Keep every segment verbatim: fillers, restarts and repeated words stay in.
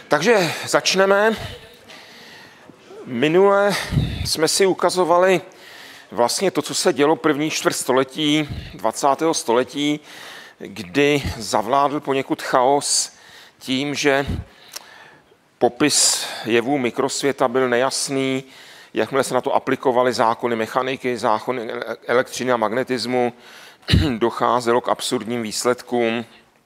Takže začneme. Minule jsme si ukazovali vlastně to, co se dělo první čtvrt století dvacátého století, kdy zavládl poněkud chaos tím, že popis jevů mikrosvěta byl nejasný, jakmile se na to aplikovaly zákony mechaniky, zákony elektřiny a magnetismu, docházelo k absurdním výsledkům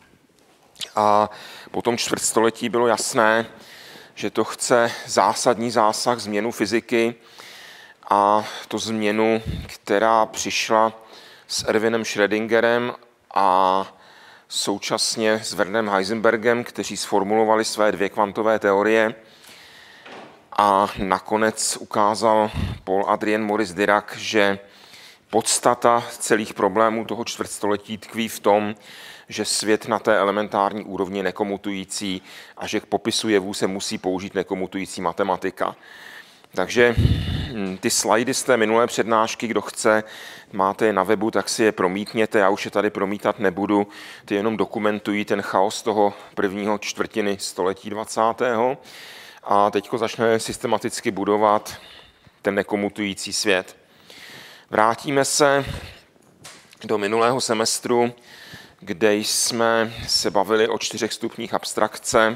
a po tom čtvrtstoletí bylo jasné, že to chce zásadní zásah, změnu fyziky a to změnu, která přišla s Erwinem Schrödingerem a současně s Wernerem Heisenbergem, kteří sformulovali své dvě kvantové teorie a nakonec ukázal Paul Adrien Maurice Dirac, že podstata celých problémů toho čtvrtstoletí tkví v tom, že svět na té elementární úrovni je nekomutující a že k popisu jevů se musí použít nekomutující matematika. Takže ty slajdy z té minulé přednášky, kdo chce, máte je na webu, tak si je promítněte, já už je tady promítat nebudu, ty jenom dokumentují ten chaos toho prvního čtvrtiny století dvacátého a teďko začneme systematicky budovat ten nekomutující svět. Vrátíme se do minulého semestru, kde jsme se bavili o čtyřech stupních abstrakce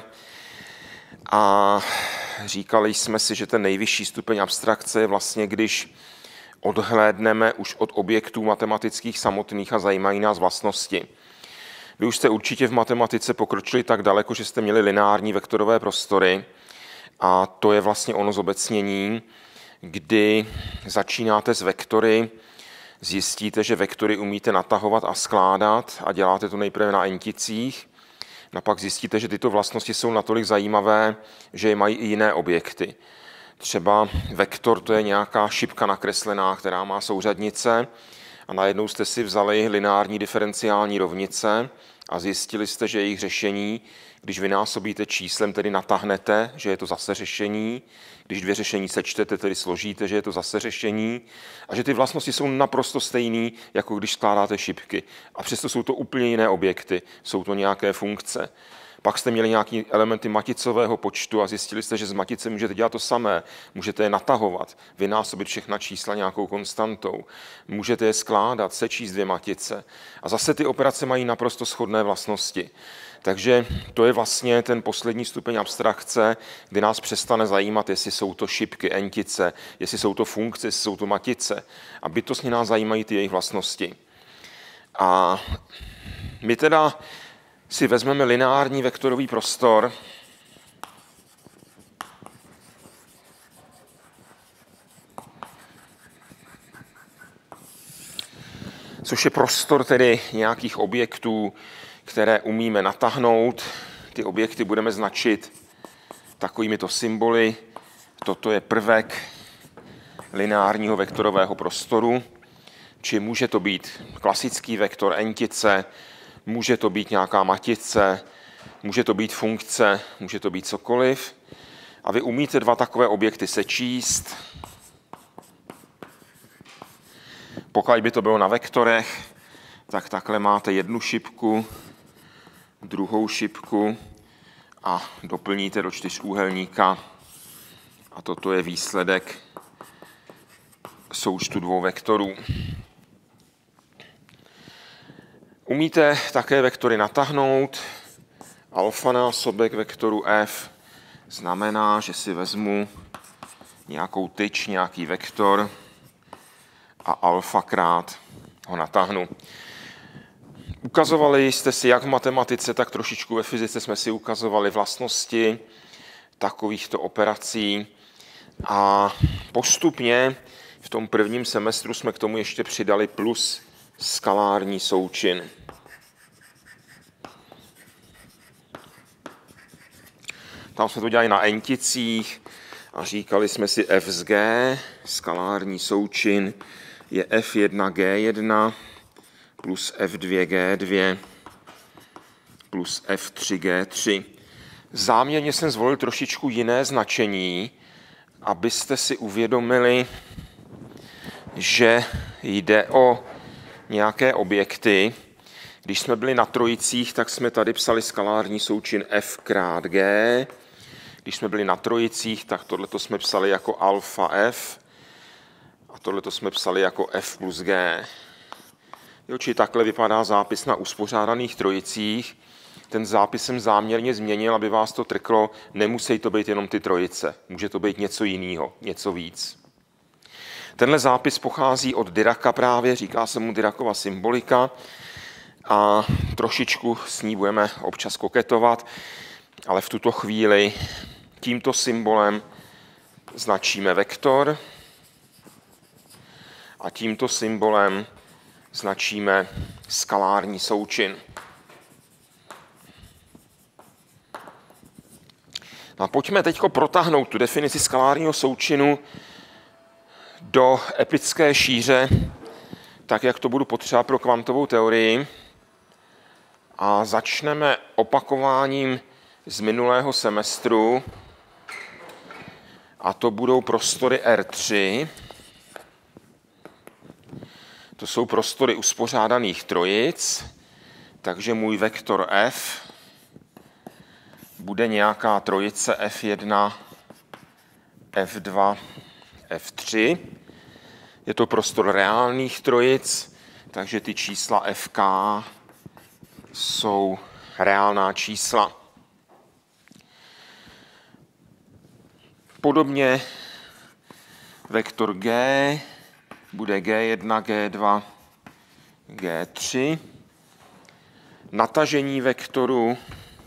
a říkali jsme si, že ten nejvyšší stupeň abstrakce je vlastně, když odhlédneme už od objektů matematických samotných a zajímají nás vlastnosti. Vy už jste určitě v matematice pokročili tak daleko, že jste měli lineární vektorové prostory a to je vlastně ono zobecnění, kdy začínáte s vektory, zjistíte, že vektory umíte natahovat a skládat a děláte to nejprve na enticích. A pak zjistíte, že tyto vlastnosti jsou natolik zajímavé, že je mají i jiné objekty. Třeba vektor to je nějaká šipka nakreslená, která má souřadnice a najednou jste si vzali lineární diferenciální rovnice a zjistili jste, že jejich řešení, když vynásobíte číslem, tedy natáhnete, že je to zase řešení, když dvě řešení sečtete, tedy složíte, že je to zase řešení a že ty vlastnosti jsou naprosto stejné, jako když skládáte šipky. A přesto jsou to úplně jiné objekty, jsou to nějaké funkce. Pak jste měli nějaké elementy maticového počtu a zjistili jste, že z matice můžete dělat to samé. Můžete je natahovat, vynásobit všechna čísla nějakou konstantou. Můžete je skládat, sečíst dvě matice. A zase ty operace mají naprosto shodné vlastnosti. Takže to je vlastně ten poslední stupeň abstrakce, kdy nás přestane zajímat, jestli jsou to šipky, entice, jestli jsou to funkce, jestli jsou to matice. A bytostně nás zajímají ty jejich vlastnosti. A my teda si vezmeme lineární vektorový prostor což je prostor tedy nějakých objektů, které umíme natáhnout. Ty objekty budeme značit takovýmito symboly. Toto je prvek lineárního vektorového prostoru, či může to být klasický vektor entice, může to být nějaká matice, může to být funkce, může to být cokoliv. A vy umíte dva takové objekty sečíst. Pokud by to bylo na vektorech, tak takhle máte jednu šipku, druhou šipku a doplníte do čtyřúhelníka. A toto je výsledek součtu dvou vektorů. Umíte také vektory natáhnout. Alfa násobek vektoru f znamená, že si vezmu nějakou tyč, nějaký vektor a alfa krát ho natáhnu. Ukazovali jste si, jak v matematice, tak trošičku ve fyzice jsme si ukazovali vlastnosti takovýchto operací a postupně v tom prvním semestru jsme k tomu ještě přidali plus skalární součin. Tam jsme to dělali na enticích a říkali jsme si f z g, skalární součin je f jedna g jedna plus f dva g dva plus f tři g tři. Záměrně jsem zvolil trošičku jiné značení, abyste si uvědomili, že jde o nějaké objekty. Když jsme byli na trojicích, tak jsme tady psali skalární součin f krát g Když jsme byli na trojicích, tak tohleto jsme psali jako alfa F a tohleto jsme psali jako F plus G. Jo, či takhle vypadá zápis na uspořádaných trojicích. Ten zápis jsem záměrně změnil, aby vás to trklo. Nemusí to být jenom ty trojice. Může to být něco jiného, něco víc. Tenhle zápis pochází od Diraka právě, říká se mu Dirakova symbolika a trošičku s ní budeme občas koketovat, ale v tuto chvíli tímto symbolem značíme vektor a tímto symbolem značíme skalární součin. A pojďme teď protáhnout tu definici skalárního součinu do epické šíře, tak jak to budu potřebovat pro kvantovou teorii. A začneme opakováním z minulého semestru. A to budou prostory R tři. To jsou prostory uspořádaných trojic, takže můj vektor F bude nějaká trojice F jedna, F dva, F tři. Je to prostor reálných trojic, takže ty čísla F K jsou reálná čísla. Podobně vektor G bude G jedna, G dva, G tři. Natažení vektoru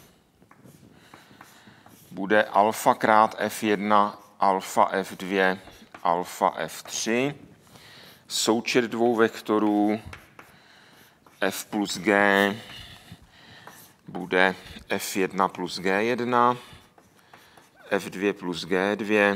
bude alfa krát F jedna, alfa F dva, alfa F tři. Součet dvou vektorů F plus G bude F jedna plus G jedna, F dva plus G dva,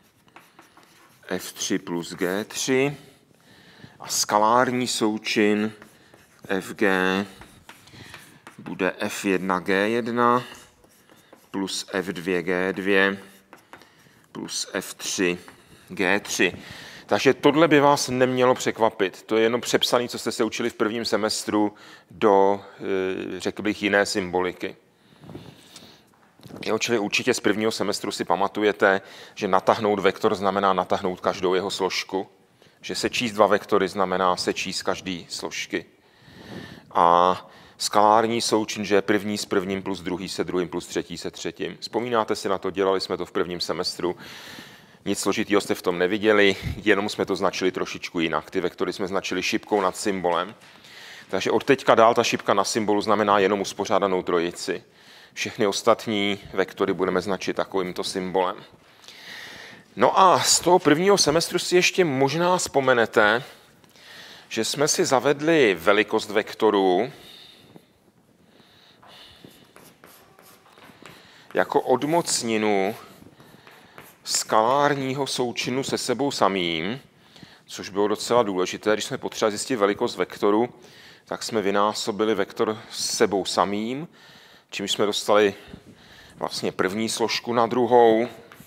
F tři plus G tři a skalární součin F G bude F jedna G jedna plus F dva G dva plus F tři G tři. Takže tohle by vás nemělo překvapit. To je jenom přepsané, co jste se učili v prvním semestru do, řekl bych, jiné symboliky. Jo, čili určitě z prvního semestru si pamatujete, že natáhnout vektor znamená natáhnout každou jeho složku. Že sečíst dva vektory znamená sečíst každý složky. A skalární součin, že je první s prvním plus druhý se druhým plus třetí se třetím. Vzpomínáte si na to, dělali jsme to v prvním semestru. Nic složitýho jste v tom neviděli, jenom jsme to značili trošičku jinak. Ty vektory jsme značili šipkou nad symbolem. Takže od teďka dál ta šipka na symbolu znamená jenom uspořádanou trojici. Všechny ostatní vektory budeme značit takovýmto symbolem. No a z toho prvního semestru si ještě možná vzpomenete, že jsme si zavedli velikost vektorů jako odmocninu skalárního součinu se sebou samým, což bylo docela důležité. Když jsme potřebovali zjistit velikost vektoru, tak jsme vynásobili vektor s sebou samým, čímž jsme dostali vlastně první složku na druhou,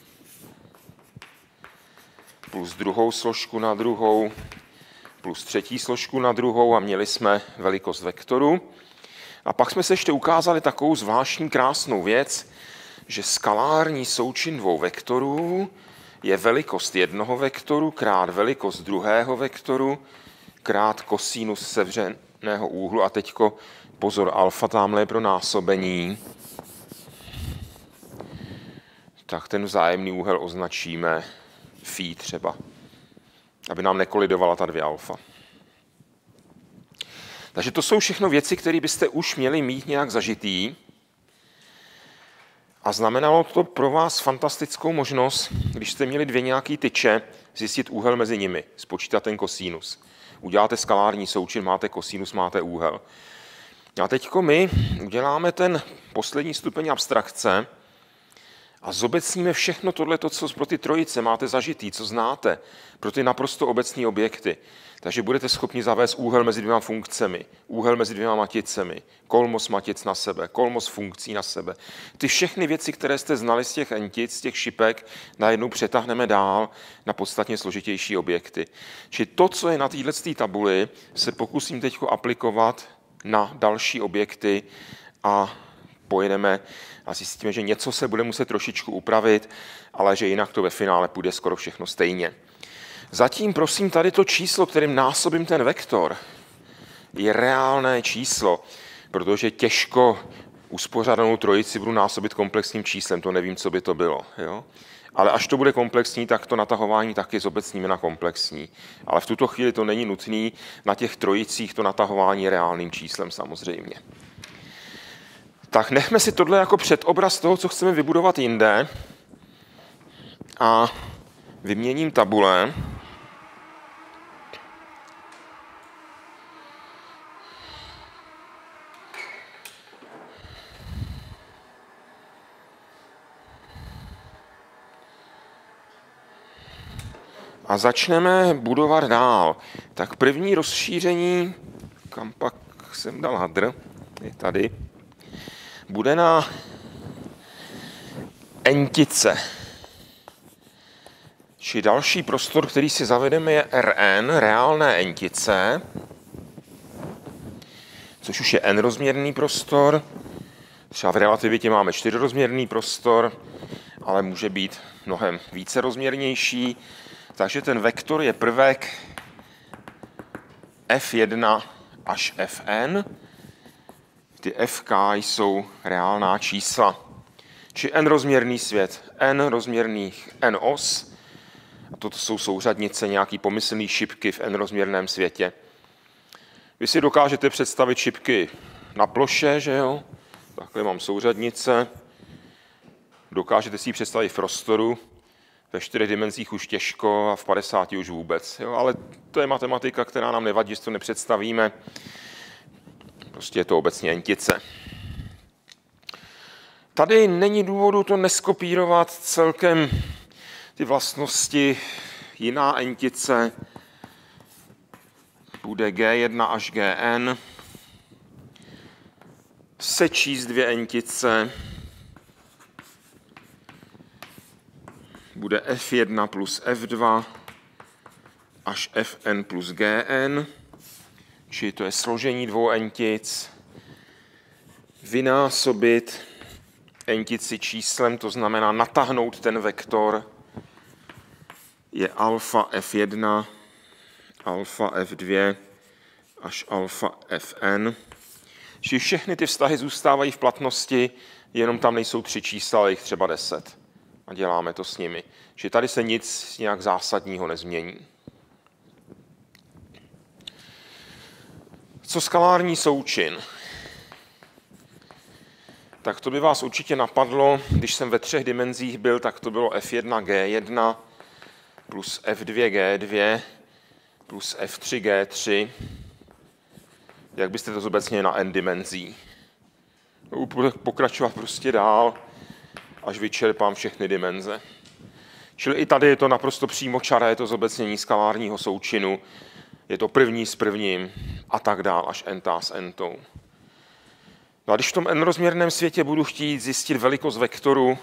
plus druhou složku na druhou, plus třetí složku na druhou a měli jsme velikost vektoru. A pak jsme se ještě ukázali takovou zvláštní krásnou věc, že skalární součin dvou vektorů je velikost jednoho vektoru krát velikost druhého vektoru krát kosinus sevřeného úhlu. A teďko pozor, alfa tamhle je pro násobení. Tak ten vzájemný úhel označíme phi třeba, aby nám nekolidovala ta dvě alfa. Takže to jsou všechno věci, které byste už měli mít nějak zažitý. A znamenalo to pro vás fantastickou možnost, když jste měli dvě nějaké tyče, zjistit úhel mezi nimi, spočítat ten kosinus. Uděláte skalární součin, máte kosinus, máte úhel. A teďko my uděláme ten poslední stupeň abstrakce a zobecníme všechno tohleto, co pro ty trojice máte zažitý, co znáte, pro ty naprosto obecné objekty. Takže budete schopni zavést úhel mezi dvěma funkcemi, úhel mezi dvěma maticemi, kolmos matic na sebe, kolmos funkcí na sebe. Ty všechny věci, které jste znali z těch entic, z těch šipek, najednou přetáhneme dál na podstatně složitější objekty. Čili to, co je na této tabuli, se pokusím teď aplikovat na další objekty a pojedeme a zjistíme, že něco se bude muset trošičku upravit, ale že jinak to ve finále půjde skoro všechno stejně. Zatím prosím tady to číslo, kterým násobím ten vektor, je reálné číslo, protože těžko uspořádanou trojici budu násobit komplexním číslem, to nevím, co by to bylo. Jo? Ale až to bude komplexní, tak to natahování taky zobecníme na komplexní. Ale v tuto chvíli to není nutné, na těch trojicích to natahování je reálným číslem samozřejmě. Tak nechme si tohle jako předobraz toho, co chceme vybudovat jinde a vyměním tabule. A začneme budovat dál. Tak první rozšíření, kam pak jsem dal hadr, je tady, bude na entice. Či další prostor, který si zavedeme, je R N, reálné entice, což už je n-rozměrný prostor. Třeba v relativitě máme čtyřrozměrný prostor, ale může být mnohem více rozměrnější. Takže ten vektor je prvek F jedna až Fn. Ty Fk jsou reálná čísla. Či n-rozměrný svět, n-rozměrných n-os. A toto jsou souřadnice, nějaký pomyslný šipky v n-rozměrném světě. Vy si dokážete představit šipky na ploše, že jo? Takhle mám souřadnice. Dokážete si ji představit v prostoru. Ve čtyřech dimenzích už těžko a v padesáti už vůbec. Jo? Ale to je matematika, která nám nevadí, že to nepředstavíme. Prostě je to obecně entice. Tady není důvodu to neskopírovat celkem ty vlastnosti. Jiná entice bude G jedna až Gn. Sečíst dvě entice bude F jedna plus F dva až Fn plus Gn, čili to je složení dvou entic, vynásobit entici číslem, to znamená natáhnout ten vektor, je alfa F jedna, alfa F dva až alfa Fn. Čili všechny ty vztahy zůstávají v platnosti, jenom tam nejsou tři čísla, ale jich třeba deset. A děláme to s nimi. Čili tady se nic nějak zásadního nezmění. Co skalární součin? Tak to by vás určitě napadlo, když jsem ve třech dimenzích byl, tak to bylo F jedna G jedna plus F dva G dva plus F tři G tři. Jak byste to zobecnili na n dimenzí? Pokračovat prostě dál, až vyčerpám všechny dimenze. Čili i tady je to naprosto přímočaré, je to zobecnění skalárního součinu, je to první s prvním a tak dál, až n-tá s n-tou. No a když v tom n-rozměrném světě budu chtít zjistit velikost vektoru,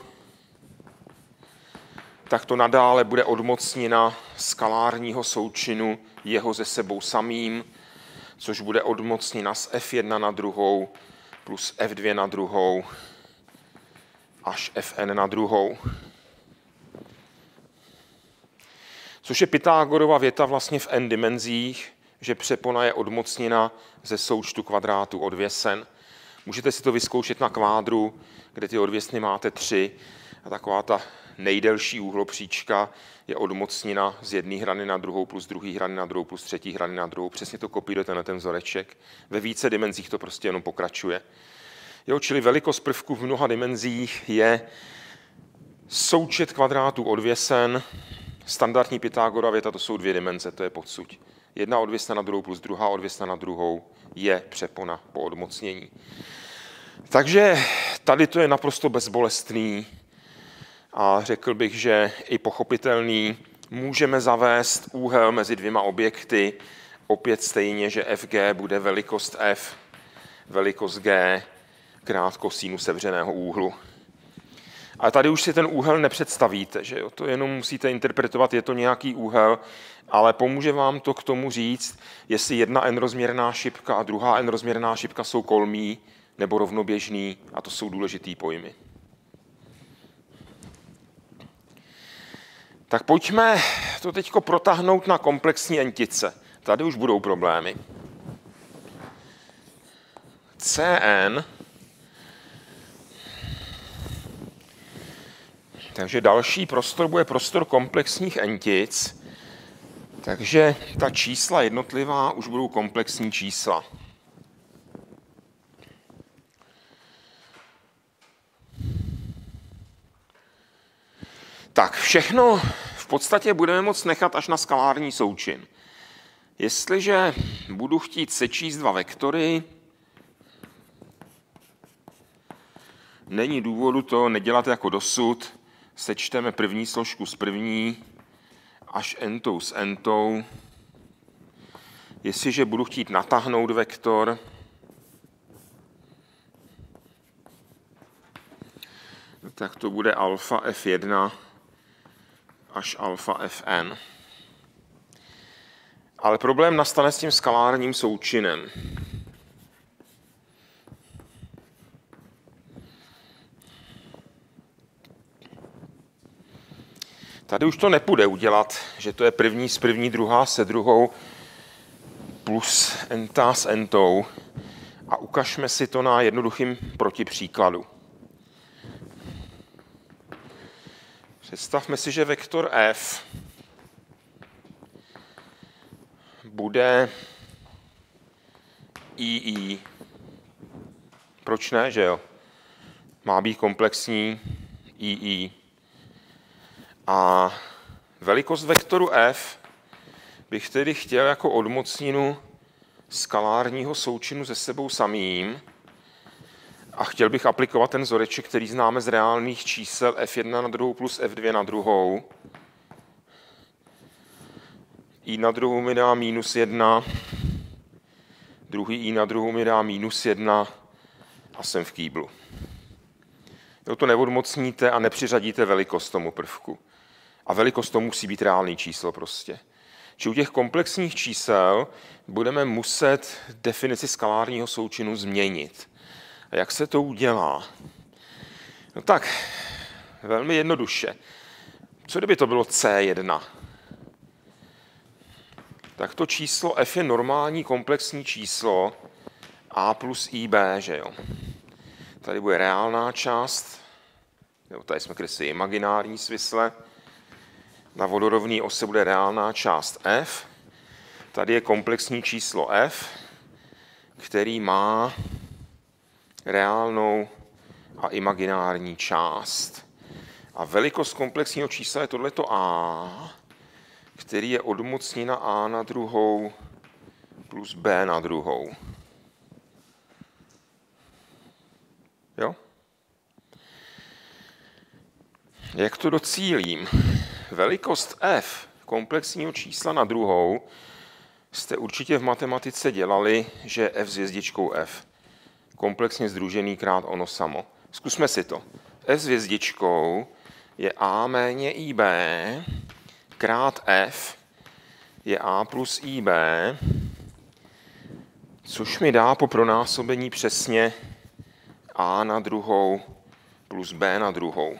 tak to nadále bude odmocnina skalárního součinu jeho ze sebou samým, což bude odmocnina z F jedna na druhou plus F dva na druhou až Fn na druhou. Což je Pythagorova věta vlastně v n dimenzích, že přepona je odmocnina ze součtu kvadrátů odvěsen. Můžete si to vyzkoušet na kvádru, kde ty odvěsny máte tři a taková ta nejdelší úhlopříčka je odmocnina z jedné hrany na druhou plus druhé hrany na druhou plus třetí hrany na druhou. Přesně to kopírujete na ten vzoreček. Ve více dimenzích to prostě jenom pokračuje. Jo, čili velikost prvku v mnoha dimenzích je součet kvadrátů odvěsen. Standardní Pythagorova věta, to jsou dvě dimenze, to je podsuť. Jedna odvěsna na druhou plus druhá odvěsna na druhou je přepona po odmocnění. Takže tady to je naprosto bezbolestný a řekl bych, že i pochopitelný. Můžeme zavést úhel mezi dvěma objekty, opět stejně, že Fg bude velikost F, velikost G, krát kosínu sevřeného úhlu. A tady už si ten úhel nepředstavíte, že jo? To jenom musíte interpretovat, je to nějaký úhel, ale pomůže vám to k tomu říct, jestli jedna n-rozměrná šipka a druhá n-rozměrná šipka jsou kolmí, nebo rovnoběžný, a to jsou důležitý pojmy. Tak pojďme to teď protáhnout na komplexní entice. Tady už budou problémy. Cn, takže další prostor bude prostor komplexních entic, takže ta čísla jednotlivá už budou komplexní čísla. Tak všechno v podstatě budeme moct nechat až na skalární součin. Jestliže budu chtít sečíst dva vektory, není důvodu to nedělat jako dosud. Sečteme první složku s první až entou s entou. Jestliže budu chtít natáhnout vektor, tak to bude alfa ef jedna až alfa fn. Ale problém nastane s tím skalárním součinem. Tady už to nepůjde udělat, že to je první s první, druhá se druhou, plus entá s entou. A ukažme si to na jednoduchým protipříkladu. Představme si, že vektor f bude ii. Proč ne, že jo? Má být komplexní ii. A velikost vektoru f bych tedy chtěl jako odmocninu skalárního součinu se sebou samým a chtěl bych aplikovat ten vzoreček, který známe z reálných čísel ef jedna na druhou plus ef dvě na druhou. I na druhou mi dá minus jedna, druhý i na druhou mi dá minus jedna a jsem v kýblu. Jo, to neodmocníte a nepřiřadíte velikost tomu prvku. A velikost to musí být reálný číslo prostě. Či u těch komplexních čísel budeme muset definici skalárního součinu změnit. A jak se to udělá? No tak, velmi jednoduše. Co kdyby to bylo cé jedna? Tak to číslo f je normální komplexní číslo a plus ib, že jo? Tady bude reálná část, jo, tady jsme kreslili imaginární svisle. Na vodorovné ose bude reálná část f. Tady je komplexní číslo f, který má reálnou a imaginární část. A velikost komplexního čísla je tohleto a, který je odmocnina a na druhou plus b na druhou. Jo? Jak to docílím? Velikost f komplexního čísla na druhou jste určitě v matematice dělali, že f s hvězdičkou f. Komplexně sdružený krát ono samo. Zkusme si to. F s hvězdičkou je a méně ib krát f je a plus ib, což mi dá po pronásobení přesně a na druhou plus b na druhou.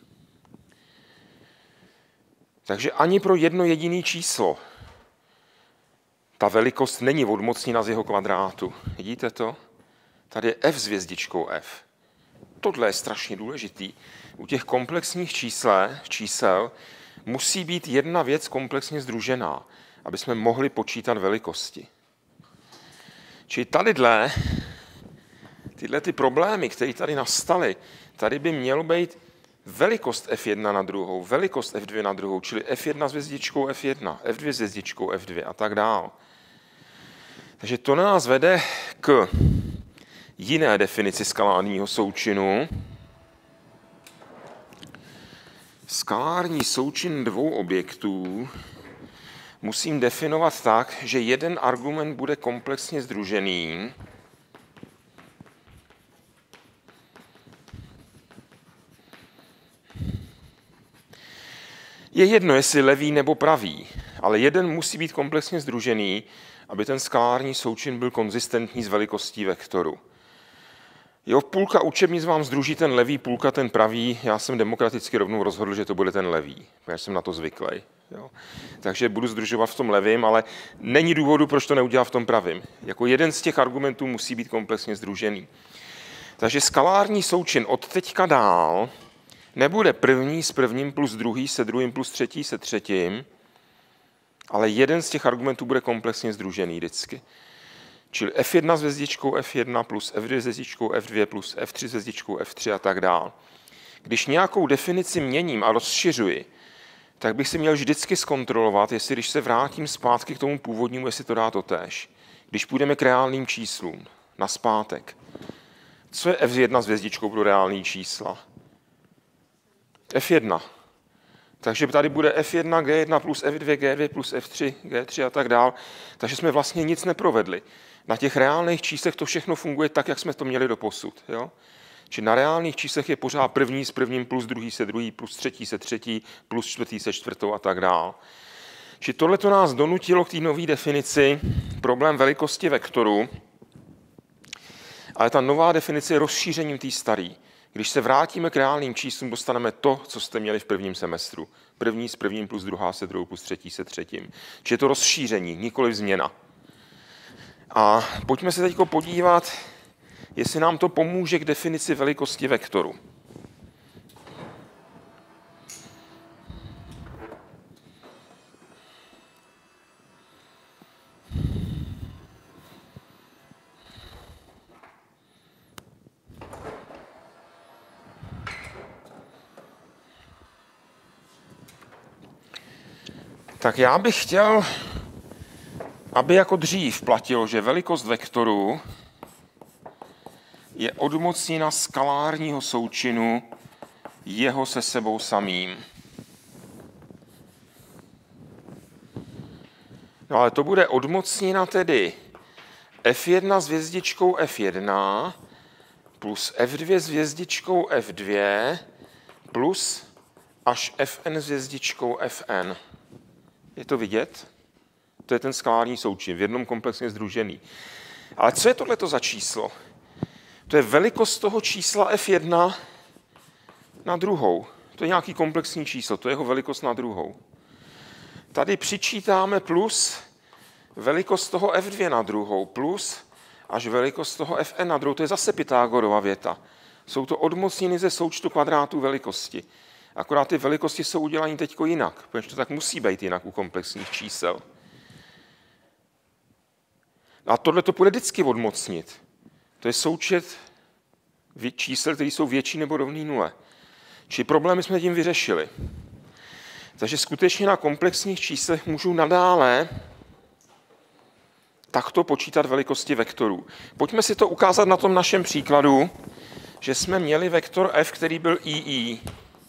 Takže ani pro jedno jediné číslo ta velikost není odmocněna z jeho kvadrátu. Vidíte to? Tady je f s hvězdičkou f. Tohle je strašně důležitý. U těch komplexních čísel, čísel musí být jedna věc komplexně sdružená, aby jsme mohli počítat velikosti. Čili tadyhle, tyhle ty problémy, které tady nastaly, tady by mělo být velikost ef jedna na druhou, velikost ef dvě na druhou, čili ef jedna s hvězdičkou ef jedna, ef dvě s hvězdičkou ef dvě a tak dál. Takže to nás vede k jiné definici skalárního součinu. Skalární součin dvou objektů musím definovat tak, že jeden argument bude komplexně sdružený je jedno, jestli levý nebo pravý, ale jeden musí být komplexně sdružený, aby ten skalární součin byl konzistentní s velikostí vektoru. Jo, půlka učebnic vám sdruží ten levý, půlka ten pravý. Já jsem demokraticky rovnou rozhodl, že to bude ten levý, protože jsem na to zvyklý. Jo. Takže budu sdružovat v tom levým, ale není důvodu, proč to neudělat v tom pravým. Jako jeden z těch argumentů musí být komplexně sdružený. Takže skalární součin od teďka dál nebude první s prvním plus druhý se druhým plus třetí se třetím, ale jeden z těch argumentů bude komplexně sdružený vždycky. Čili F jedna s hvězdičkou F jedna plus F dvě s hvězdičkou F dva plus F tři s hvězdičkou F tři a tak dál. Když nějakou definici měním a rozšiřuji, tak bych si měl vždycky zkontrolovat, jestli když se vrátím zpátky k tomu původnímu, jestli to dá totéž. Když půjdeme k reálným číslům, naspátek. Co je F jedna s hvězdičkou pro reální čísla? F jedna. Takže tady bude F jedna, G jedna plus F dva, G dva plus F tři, G tři a tak dál. Takže jsme vlastně nic neprovedli. Na těch reálných číslech to všechno funguje tak, jak jsme to měli doposud. Jo? Či na reálných číslech je pořád první s prvním plus druhý se druhý plus třetí se třetí plus čtvrtý se čtvrtou a tak dál. Či tohle to nás donutilo k té nové definici problém velikosti vektoru, ale ta nová definice je rozšířením té staré. Když se vrátíme k reálným číslům, dostaneme to, co jste měli v prvním semestru. První s prvním plus druhá se druhou plus třetí se třetím. Či je to rozšíření, nikoli změna. A pojďme se teď podívat, jestli nám to pomůže k definici velikosti vektoru. Tak já bych chtěl, aby jako dřív platilo, že velikost vektoru je odmocnina skalárního součinu jeho se sebou samým. No ale to bude odmocnina tedy F jedna s hvězdičkou F jedna plus F dva s hvězdičkou F dva plus až Fn s hvězdičkou Fn. Je to vidět? To je ten skalární součin, v jednom komplexně sdružený. Ale co je tohleto za číslo? To je velikost toho čísla F jedna na druhou. To je nějaký komplexní číslo, to je jeho velikost na druhou. Tady přičítáme plus velikost toho F dva na druhou, plus až velikost toho Fn na druhou. To je zase Pythagorova věta. Jsou to odmocniny ze součtu kvadrátů velikosti. Akorát ty velikosti jsou udělané teď jinak, protože to tak musí být jinak u komplexních čísel. A tohle to půjde vždycky odmocnit. To je součet čísel, které jsou větší nebo rovný nule. Čili problémy jsme tím vyřešili. Takže skutečně na komplexních číslech můžu nadále takto počítat velikosti vektorů. Pojďme si to ukázat na tom našem příkladu, že jsme měli vektor f, který byl I I.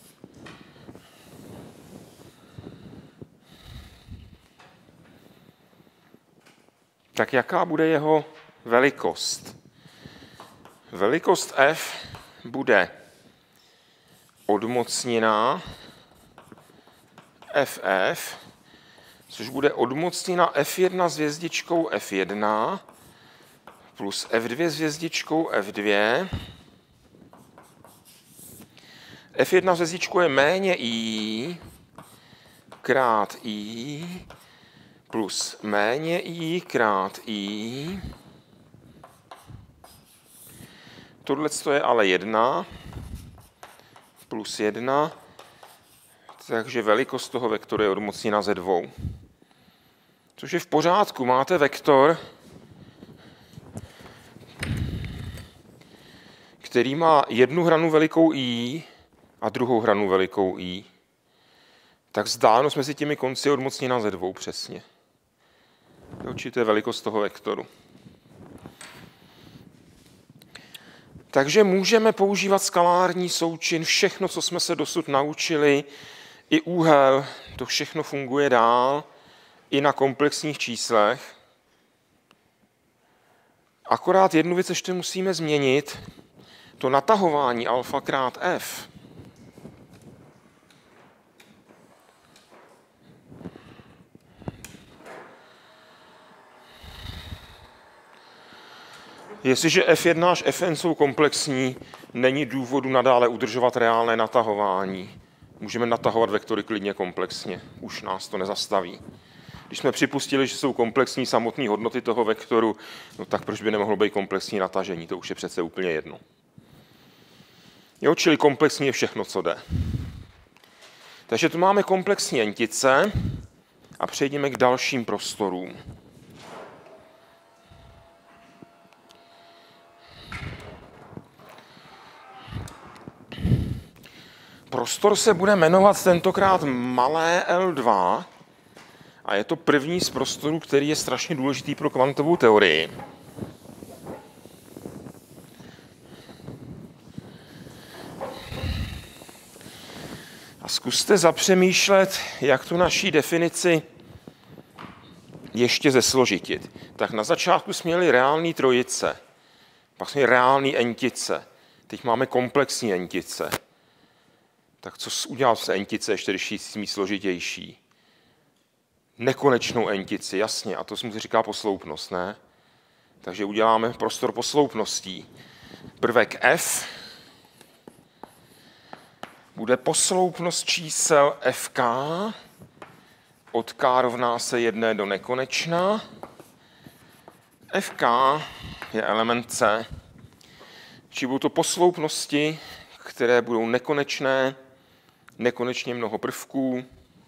Tak jaká bude jeho velikost? Velikost f bude odmocnina ff, což bude odmocnina F jedna s hvězdičkou F jedna plus F dva s hvězdičkou F dva. F jedna s hvězdičkou je méně I krát I plus méně I krát I. Tohle je ale jedna plus jedna, takže velikost toho vektoru je odmocnina ze dvou. Což je v pořádku. Máte vektor, který má jednu hranu velikou I a druhou hranu velikou I. Tak vzdálenost mezi těmi konci je odmocnina ze dvou přesně. Určitě je velikost toho vektoru. Takže můžeme používat skalární součin, všechno, co jsme se dosud naučili, i úhel, to všechno funguje dál, i na komplexních číslech. Akorát jednu věc ještě musíme změnit, to natahování alfa krát f. Jestliže F jedna až F n jsou komplexní, není důvodu nadále udržovat reálné natahování. Můžeme natahovat vektory klidně komplexně, už nás to nezastaví. Když jsme připustili, že jsou komplexní samotné hodnoty toho vektoru, no tak proč by nemohlo být komplexní natažení? To už je přece úplně jedno. Jo, čili komplexní je všechno, co jde. Takže tu máme komplexní entice a přejdeme k dalším prostorům. Prostor se bude jmenovat tentokrát malé L dva a je to první z prostorů, který je strašně důležitý pro kvantovou teorii. A zkuste zapřemýšlet, jak tu naší definici ještě zesložitit. Tak na začátku jsme měli reální trojice, pak jsme měli reální entice, teď máme komplexní entice. Tak co udělat s entice, ještě když ji složitější? Nekonečnou entici, jasně, a to se mu říká posloupnost, ne? Takže uděláme prostor posloupností. Prvek F bude posloupnost čísel F K od K rovná se jedné do nekonečna. F K je element C, či budou to posloupnosti, které budou nekonečné, nekonečně mnoho prvků,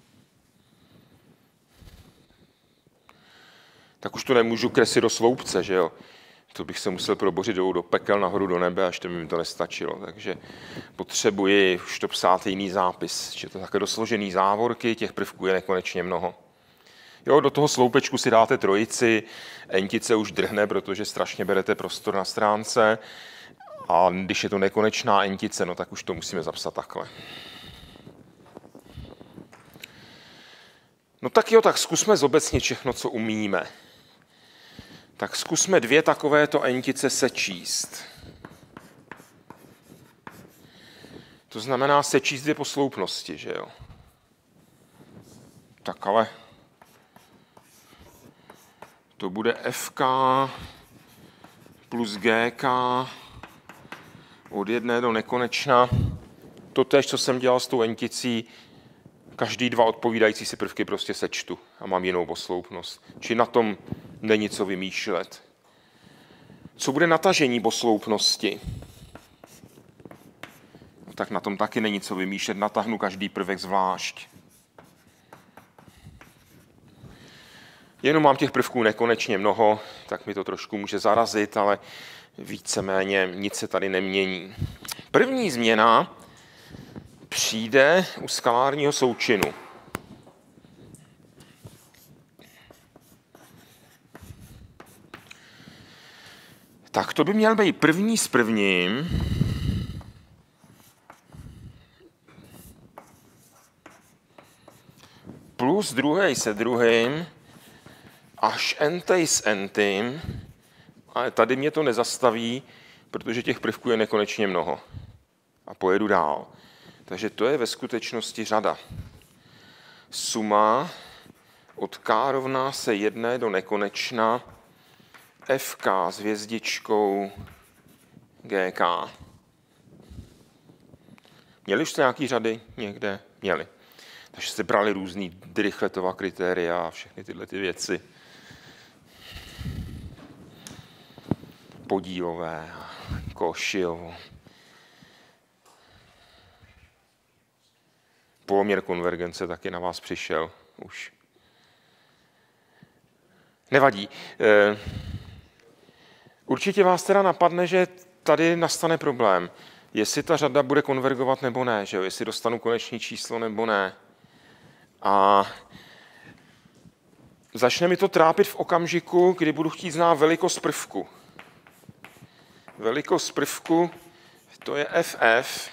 tak už to nemůžu kreslit do sloupce, že jo? To bych se musel probořit dolů do pekel, nahoru do nebe, až to by mi to nestačilo. Takže potřebuji už to psát jiný zápis, že to také dosložený závorky, těch prvků je nekonečně mnoho. Jo, do toho sloupečku si dáte trojici, entice už drhne, protože strašně berete prostor na stránce. A když je to nekonečná entice, no tak už to musíme zapsat takhle. No tak jo, tak zkusme zobecnit všechno, co umíme. Tak zkusme dvě takovéto entice sečíst. To znamená sečíst dvě posloupnosti, že jo? Tak ale to bude F K plus G K od jedné do nekonečna. To též, co jsem dělal s tou enticí, každý dva odpovídající si prvky prostě sečtu a mám jinou posloupnost. Či na tom není co vymýšlet. Co bude natažení posloupnosti? Tak na tom taky není co vymýšlet, natáhnu každý prvek zvlášť. Jenom mám těch prvků nekonečně mnoho, tak mi to trošku může zarazit, ale víceméně nic se tady nemění. První změna přijde u skalárního součinu. Tak to by měl být první s prvním. Plus druhý se druhým. Až entej s entým. Ale tady mě to nezastaví, protože těch prvků je nekonečně mnoho. A pojedu dál. Takže to je ve skutečnosti řada. Suma od K rovná se jedné do nekonečna F K s hvězdičkou G K. Měli už jste nějaký řady někde? Měli. Takže jste brali různý Dirichletova kritéria a všechny tyhle ty věci. Podílové, Cauchyovo. Poloměr konvergence taky na vás přišel už. Nevadí. Určitě vás teda napadne, že tady nastane problém. Jestli ta řada bude konvergovat nebo ne, že jo? Jestli dostanu konečné číslo nebo ne. A začne mi to trápit v okamžiku, kdy budu chtít znát velikost prvku. Velikost prvku, to je F F,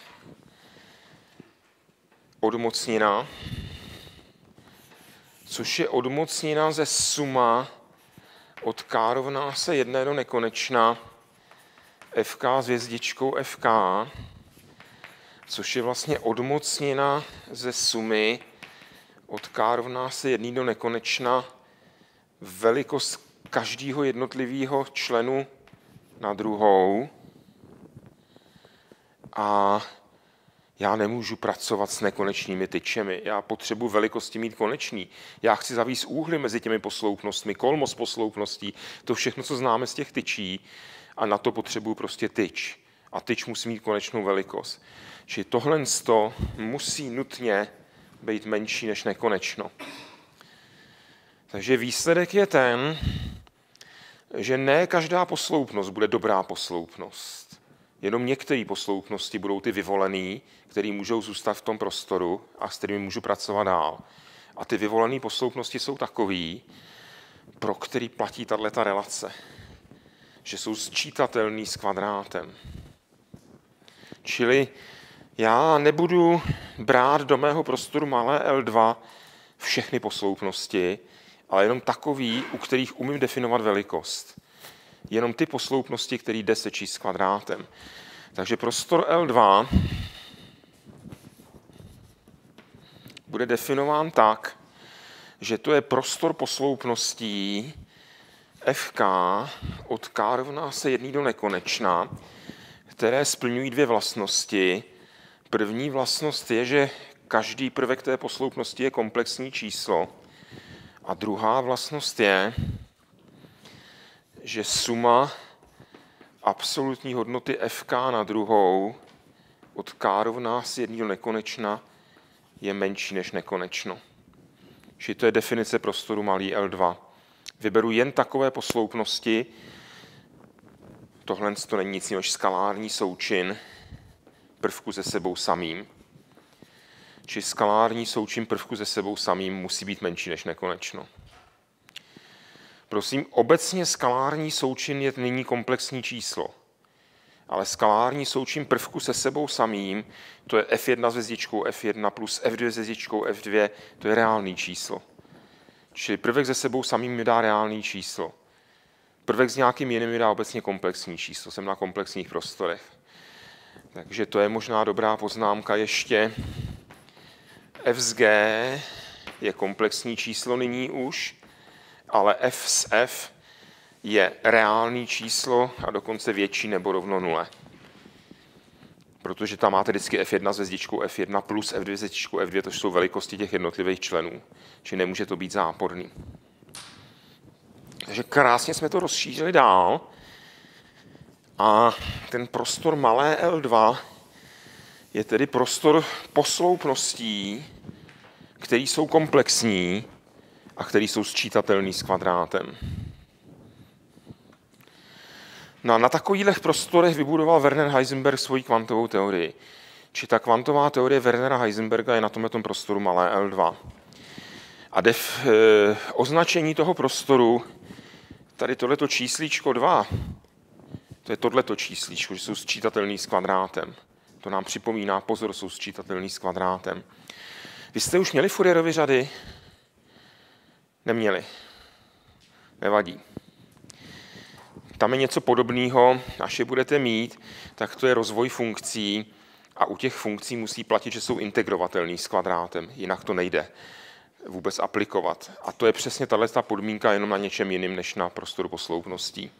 odmocnina, což je odmocnina ze suma od K rovná se jedné do nekonečna F K s hvězdičkou F K, což je vlastně odmocnina ze sumy od K rovná se jedné do nekonečna velikost každého jednotlivého členu na druhou a já nemůžu pracovat s nekonečnými tyčemi. Já potřebuji velikosti mít konečný. Já chci zavíst úhly mezi těmi posloupnostmi, kolmos posloupností, to všechno, co známe z těch tyčí a na to potřebuji prostě tyč. A tyč musí mít konečnou velikost. Čili tohle musí nutně být menší než nekonečno. Takže výsledek je ten, že ne každá posloupnost bude dobrá posloupnost. Jenom některé posloupnosti budou ty vyvolené, které můžou zůstat v tom prostoru a s kterými můžu pracovat dál. A ty vyvolené posloupnosti jsou takový, pro který platí tato relace. Že jsou sčítatelný s kvadrátem. Čili já nebudu brát do mého prostoru malé L dva všechny posloupnosti, ale jenom takový, u kterých umím definovat velikost. Jenom ty posloupnosti, které jde sečíst s kvadrátem. Takže prostor L dva bude definován tak, že to je prostor posloupností F K od K rovná se jedný do nekonečna, které splňují dvě vlastnosti. První vlastnost je, že každý prvek té posloupnosti je komplexní číslo. A druhá vlastnost je, že suma absolutní hodnoty F K na druhou od K rovná se jedný do nekonečna je menší než nekonečno. Čili to je definice prostoru malý L dva. Vyberu jen takové posloupnosti, tohle to není nic než skalární součin prvku se sebou samým. Či skalární součin prvku se sebou samým musí být menší než nekonečno. Prosím, obecně skalární součin je nyní komplexní číslo, ale skalární součin prvku se sebou samým, to je F jedna s hvězdičkou F jedna plus F dva s hvězdičkou F dva, to je reálný číslo. Čili prvek se sebou samým mi dá reálný číslo. Prvek s nějakým jiným mi dá obecně komplexní číslo, jsem na komplexních prostorech. Takže to je možná dobrá poznámka ještě. F z G je komplexní číslo nyní už, ale F z F je reálný číslo a dokonce větší nebo rovno nule. Protože tam máte vždycky F jedna s hvězdičkou F jedna plus F dva s hvězdičkou F dva, to jsou velikosti těch jednotlivých členů. Čili nemůže to být záporný. Takže krásně jsme to rozšířili dál. A ten prostor malé L dva je tedy prostor posloupností, které jsou komplexní a které jsou sčítatelné s kvadrátem. No a na takových prostorech vybudoval Werner Heisenberg svoji kvantovou teorii. Či ta kvantová teorie Wernera Heisenberga je na tomto prostoru malé L dva. A def, eh, označení toho prostoru, tady tohleto číslíčko dva, to je tohleto číslíčko, že jsou sčítatelný s kvadrátem. To nám připomíná, pozor, jsou sčítatelný s kvadrátem. Vy jste už měli Fourierovy řady? Neměli. Nevadí. Tam je něco podobného, až je budete mít, tak to je rozvoj funkcí a u těch funkcí musí platit, že jsou integrovatelný s kvadrátem, jinak to nejde vůbec aplikovat. A to je přesně tato podmínka jenom na něčem jiným, než na prostoru posloupností.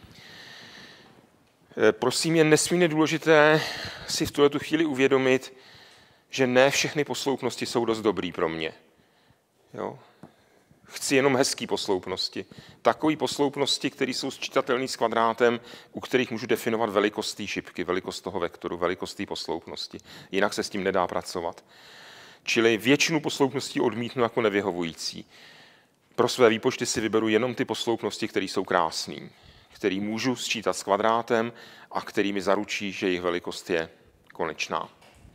Prosím, je nesmírně důležité si v tuhletu chvíli uvědomit, že ne všechny posloupnosti jsou dost dobrý pro mě. Jo? Chci jenom hezký posloupnosti. Takové posloupnosti, které jsou sčítatelné s kvadrátem, u kterých můžu definovat velikost té šipky, velikost toho vektoru, velikost té posloupnosti. Jinak se s tím nedá pracovat. Čili většinu posloupností odmítnu jako nevyhovující. Pro své výpočty si vyberu jenom ty posloupnosti, které jsou krásné, které můžu sčítat s kvadrátem a který mi zaručí, že jejich velikost je konečná.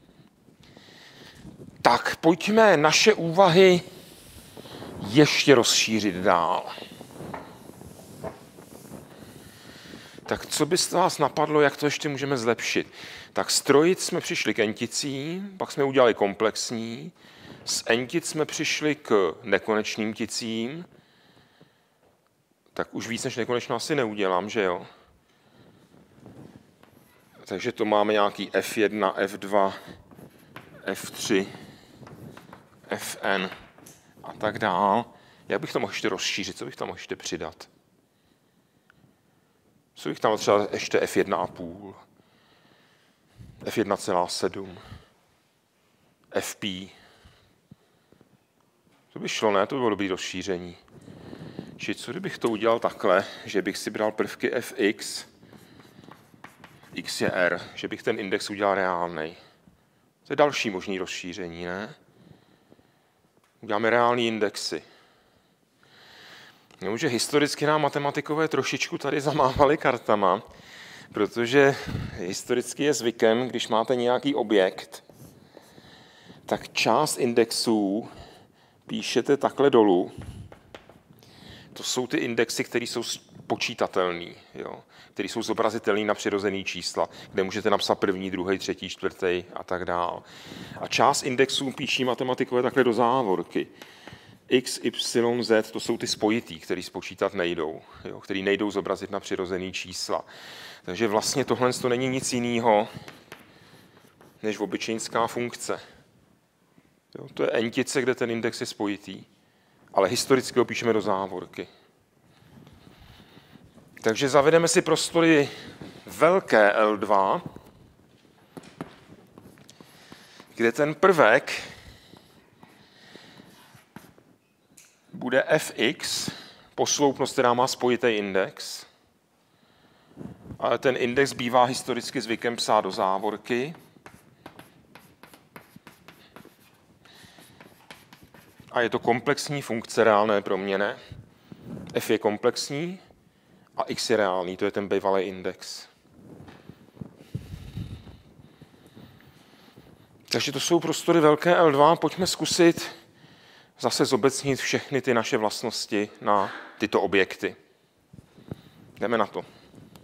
Tak, pojďme naše úvahy ještě rozšířit dál. Tak co by z vás napadlo, jak to ještě můžeme zlepšit? Tak z trojic jsme přišli k enticím, pak jsme udělali komplexní, z entic jsme přišli k nekonečným ticím, tak už víc než nekonečno asi neudělám, že jo? Takže to máme nějaký F jedna, F dva, F tři, Fn a tak dál. Jak bych to mohl ještě rozšířit? Co bych tam mohl ještě přidat? Co bych tam třeba ještě F jedna celá pět, F jedna celá sedm, F P. To by šlo, ne? To by bylo dobré rozšíření. Či co kdybych to udělal takhle, že bych si bral prvky F X, X je R, že bych ten index udělal reálnej. To je další možný rozšíření, ne? Uděláme reální indexy. Jenomže historicky nám matematikové trošičku tady zamávali kartama, protože historicky je zvykem, když máte nějaký objekt, tak část indexů píšete takhle dolů. To jsou ty indexy, které jsou počítatelné, které jsou zobrazitelné na přirozený čísla, kde můžete napsat první, druhý, třetí, čtvrtý a tak dále. A část indexů píší matematikové takhle do závorky. X, Y, Z, to jsou ty spojitý, které spočítat nejdou, jo, které nejdou zobrazit na přirozený čísla. Takže vlastně tohle to není nic jiného než obyčejnská funkce. Jo, to je entice, kde ten index je spojitý, ale historicky ho píšeme do závorky. Takže zavedeme si prostory velké L dva, kde ten prvek bude F X, posloupnost, která má spojitý index, ale ten index bývá historicky zvykem psát do závorky. A je to komplexní funkce reálné proměnné. F je komplexní a X je reálný, to je ten bývalý index. Takže to jsou prostory velké L dva. Pojďme zkusit zase zobecnit všechny ty naše vlastnosti na tyto objekty. Jdeme na to.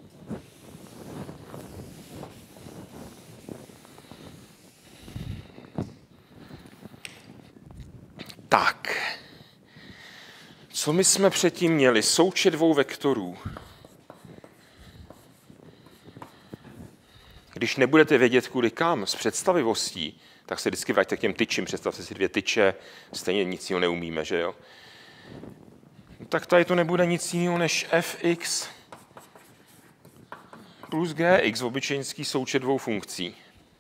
Tak. Co my jsme předtím měli? Součet dvou vektorů. Když nebudete vědět, kudy kam, s představivostí, tak se vždycky vraťte k těm tyčím. Představte si dvě tyče, stejně nic jiného neumíme, že jo? Tak tady to nebude nic jiného než F X plus G X, obyčejnský součet dvou funkcí.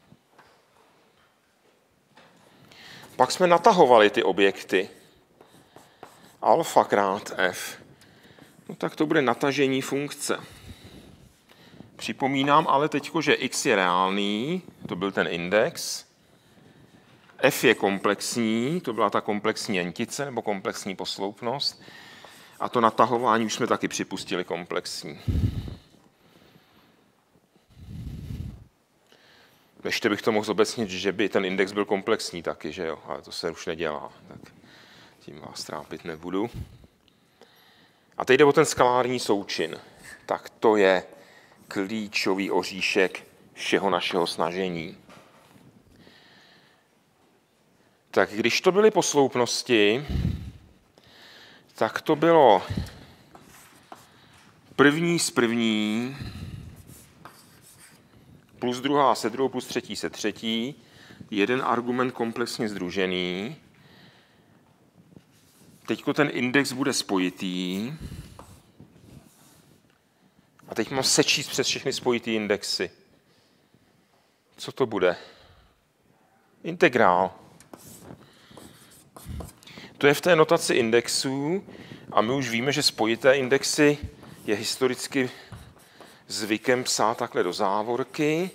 Pak jsme natahovali ty objekty. Alfa krát F. No tak to bude natažení funkce. Připomínám ale teď, že X je reálný, to byl ten index. F je komplexní, to byla ta komplexní entice nebo komplexní posloupnost. A to natahování už jsme taky připustili komplexní. Ještě bych to mohl zobecnit, že by ten index byl komplexní taky, že jo, ale to se už nedělá, tak tím vás trápit nebudu. A teď jde o ten skalární součin. Tak to je klíčový oříšek všeho našeho snažení. Tak když to byly posloupnosti, tak to bylo první s první, plus druhá se druhou, plus třetí se třetí, jeden argument komplexně sdružený. Teď ten index bude spojitý. A teď mám sečíst přes všechny spojitý indexy. Co to bude? Integrál. To je v té notaci indexů a my už víme, že spojité indexy je historicky zvykem psát takhle do závorky.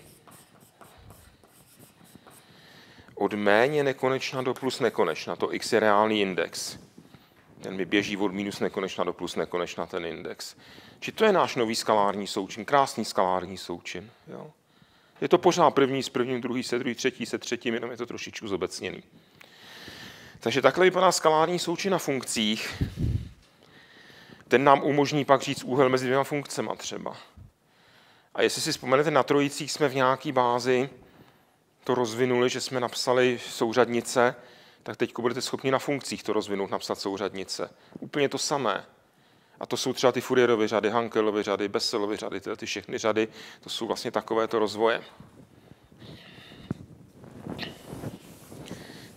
Od méně nekonečna do plus nekonečna. To x je reálný index. Ten mi běží od minus nekonečna do plus nekonečna ten index. Či to je náš nový skalární součin, krásný skalární součin. Jo? Je to pořád první s prvním, druhý se druhý, třetí se třetím, jenom je to trošičku zobecněný. Takže takhle vypadá skalární součin na funkcích. Ten nám umožní pak říct úhel mezi dvěma funkcema třeba. A jestli si vzpomenete, na trojicích jsme v nějaké bázi to rozvinuli, že jsme napsali souřadnice, tak teď budete schopni na funkcích to rozvinout, napsat souřadnice. Úplně to samé. A to jsou třeba ty Fourierovy řady, Hankelovy řady, Besselovy řady, tyhle ty všechny řady, to jsou vlastně takovéto rozvoje.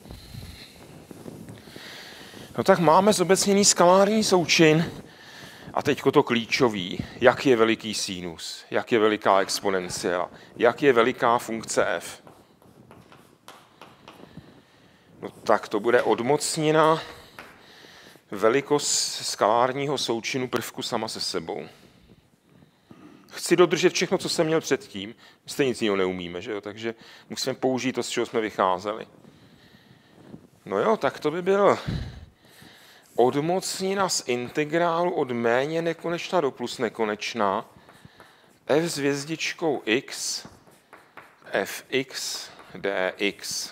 No tak máme zobecněný skalární součin A teďko to klíčový, jak je veliký sinus, jak je veliká exponenciála, jak je veliká funkce f. No tak to bude odmocnina velikost skalárního součinu prvku sama se sebou. Chci dodržet všechno, co jsem měl předtím. My stejně nic jiného neumíme, že jo? Takže musíme použít to, z čeho jsme vycházeli. No jo, tak to by byl odmocnina z integrálu od méně nekonečna do plus nekonečna f s hvězdičkou x fx dx.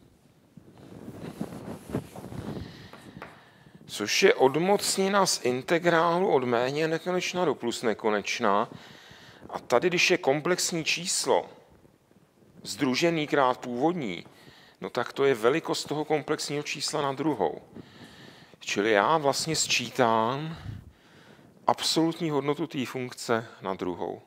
Což je odmocnina z integrálu od méně nekonečna do plus nekonečna. A tady, když je komplexní číslo sdružený krát původní, no tak to je velikost toho komplexního čísla na druhou. Čili já vlastně sčítám absolutní hodnotu té funkce na druhou.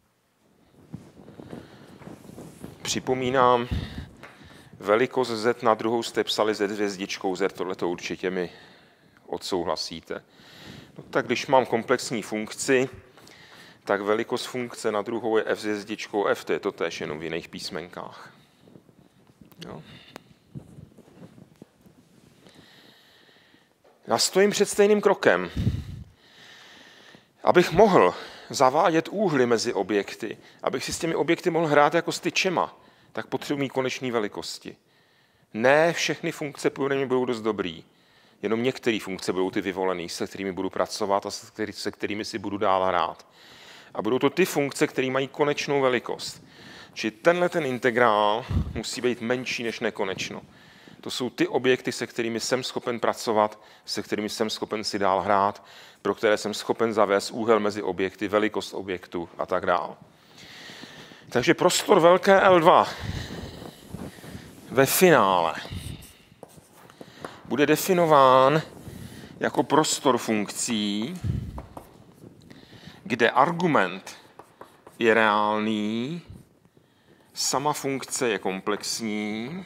Připomínám, velikost z na druhou jste psali z hvězdičkou z, tohleto určitě mi odsouhlasíte. No tak když mám komplexní funkci, tak velikost funkce na druhou je f s hvězdičkou f, to je to též jenom v jiných písmenkách. Jo. Já stojím před stejným krokem. Abych mohl zavádět úhly mezi objekty, abych si s těmi objekty mohl hrát jako s tyčema, tak potřebuji mít konečné velikosti. Ne všechny funkce původně budou dost dobrý. Jenom některé funkce budou ty vyvolené, se kterými budu pracovat a se kterými si budu dál hrát. A budou to ty funkce, které mají konečnou velikost. Čili tenhle ten integrál musí být menší než nekonečno. To jsou ty objekty, se kterými jsem schopen pracovat, se kterými jsem schopen si dál hrát, pro které jsem schopen zavést úhel mezi objekty, velikost objektu a tak dále. Takže prostor velké L dva ve finále bude definován jako prostor funkcí, kde argument je reálný, sama funkce je komplexní,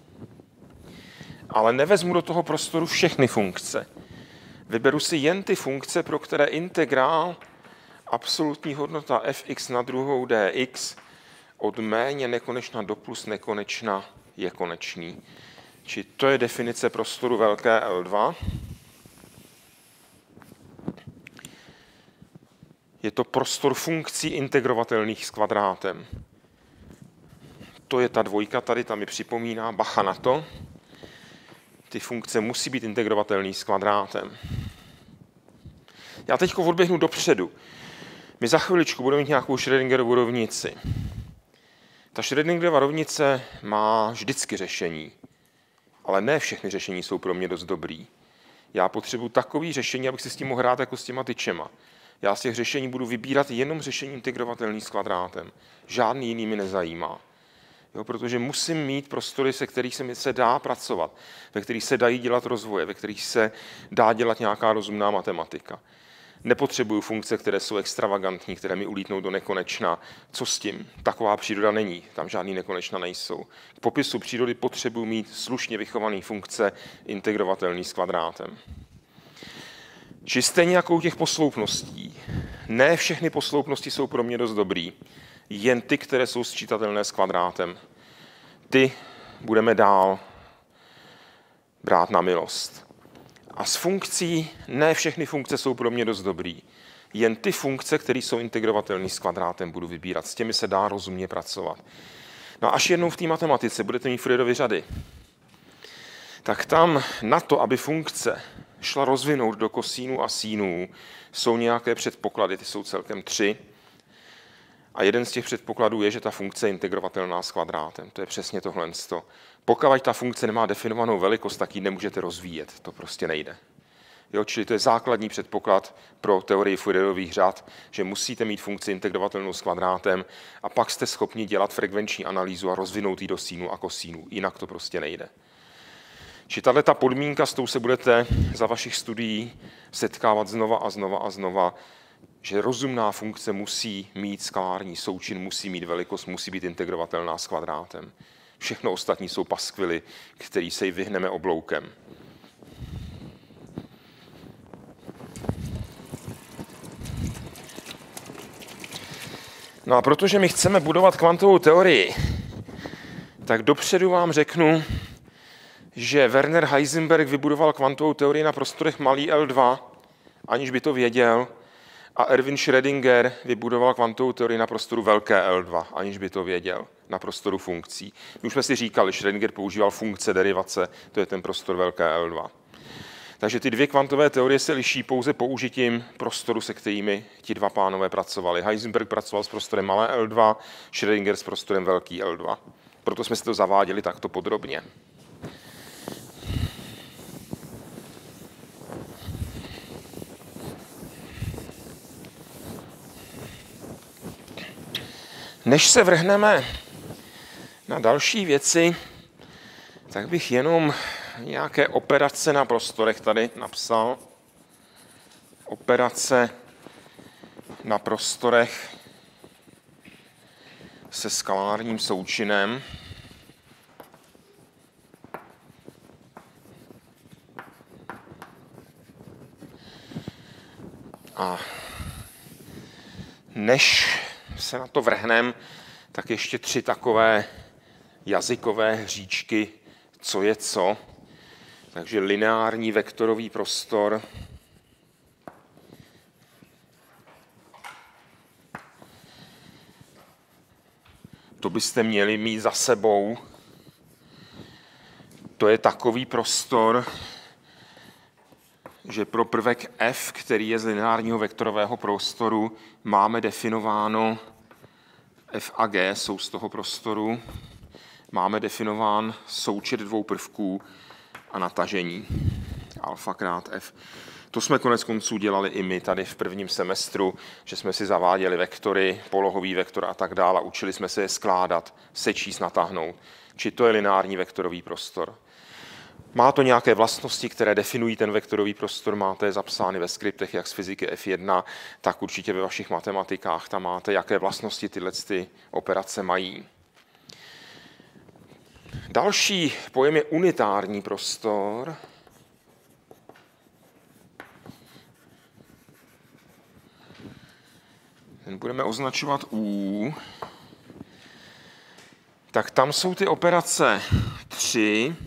ale nevezmu do toho prostoru všechny funkce. Vyberu si jen ty funkce, pro které integrál absolutní hodnota fx na druhou dx od méně nekonečna do plus nekonečna je konečný. Či to je definice prostoru velké L dva. Je to prostor funkcí integrovatelných s kvadrátem. To je ta dvojka tady, ta mi připomíná, bacha na to. Ty funkce musí být integrovatelný s kvadrátem. Já teď odběhnu dopředu. My za chviličku budeme mít nějakou Schrödingerovu rovnici. Ta Schrödingerova rovnice má vždycky řešení, ale ne všechny řešení jsou pro mě dost dobrý. Já potřebuji takový řešení, abych si s tím mohl hrát jako s těma tyčema. Já z těch řešení budu vybírat jenom řešení integrovatelný s kvadrátem. Žádný jiný mi nezajímá. Jo, protože musím mít prostory, se kterých se, mi se dá pracovat, ve kterých se dají dělat rozvoje, ve kterých se dá dělat nějaká rozumná matematika. Nepotřebuju funkce, které jsou extravagantní, které mi ulítnou do nekonečna. Co s tím? Taková příroda není, tam žádný nekonečna nejsou. K popisu přírody potřebuji mít slušně vychované funkce integrovatelný s kvadrátem. Či stejně jako u těch posloupností. Ne všechny posloupnosti jsou pro mě dost dobrý. Jen ty, které jsou sčítatelné s kvadrátem. Ty budeme dál brát na milost. A z funkcí ne všechny funkce jsou pro mě dost dobrý. Jen ty funkce, které jsou integrovatelné s kvadrátem, budu vybírat. S těmi se dá rozumně pracovat. No a až jednou v té matematice budete mít Fourierovy řady, tak tam na to, aby funkce šla rozvinout do kosínů a sínů, jsou nějaké předpoklady, ty jsou celkem tři. A jeden z těch předpokladů je, že ta funkce je integrovatelná s kvadrátem. To je přesně tohle. Pokud ta funkce nemá definovanou velikost, tak ji nemůžete rozvíjet. To prostě nejde. Jo, čili to je základní předpoklad pro teorii Fourierových řad, že musíte mít funkci integrovatelnou s kvadrátem a pak jste schopni dělat frekvenční analýzu a rozvinout ji do sínů a kosínů. Jinak to prostě nejde. Či tato podmínka, s tou se budete za vašich studií setkávat znova a znova a znova, že rozumná funkce musí mít skalární součin, musí mít velikost, musí být integrovatelná s kvadrátem. Všechno ostatní jsou paskvily, který se jí vyhneme obloukem. No a protože my chceme budovat kvantovou teorii, tak dopředu vám řeknu, že Werner Heisenberg vybudoval kvantovou teorii na prostorech malý L dva, aniž by to věděl, a Erwin Schrödinger vybudoval kvantovou teorii na prostoru velké L dva, aniž by to věděl, na prostoru funkcí. My už jsme si říkali, Schrödinger používal funkce, derivace, to je ten prostor velké L dva. Takže ty dvě kvantové teorie se liší pouze použitím prostoru, se kterými ti dva pánové pracovali. Heisenberg pracoval s prostorem malé L dva, Schrödinger s prostorem velký L dva. Proto jsme si to zaváděli takto podrobně. Než se vrhneme na další věci, tak bych jenom nějaké operace na prostorech tady napsal. Operace na prostorech se skalárním součinem. A než se na to vrhnem, tak ještě tři takové jazykové hříčky, co je co. Takže lineární vektorový prostor, to byste měli mít za sebou. To je takový prostor, že pro prvek f, který je z lineárního vektorového prostoru, máme definováno f a g, jsou z toho prostoru, máme definován součet dvou prvků a natažení alfa krát f. To jsme konec konců dělali i my tady v prvním semestru, že jsme si zaváděli vektory, polohový vektor a tak dále. Učili jsme se je skládat, sečíst, natáhnout. Či to je lineární vektorový prostor. Má to nějaké vlastnosti, které definují ten vektorový prostor, máte je zapsány ve skriptech, jak z fyziky F jedna, tak určitě ve vašich matematikách tam máte, jaké vlastnosti tyhle ty operace mají. Další pojem je unitární prostor. Ten budeme označovat U. Tak tam jsou ty operace tři,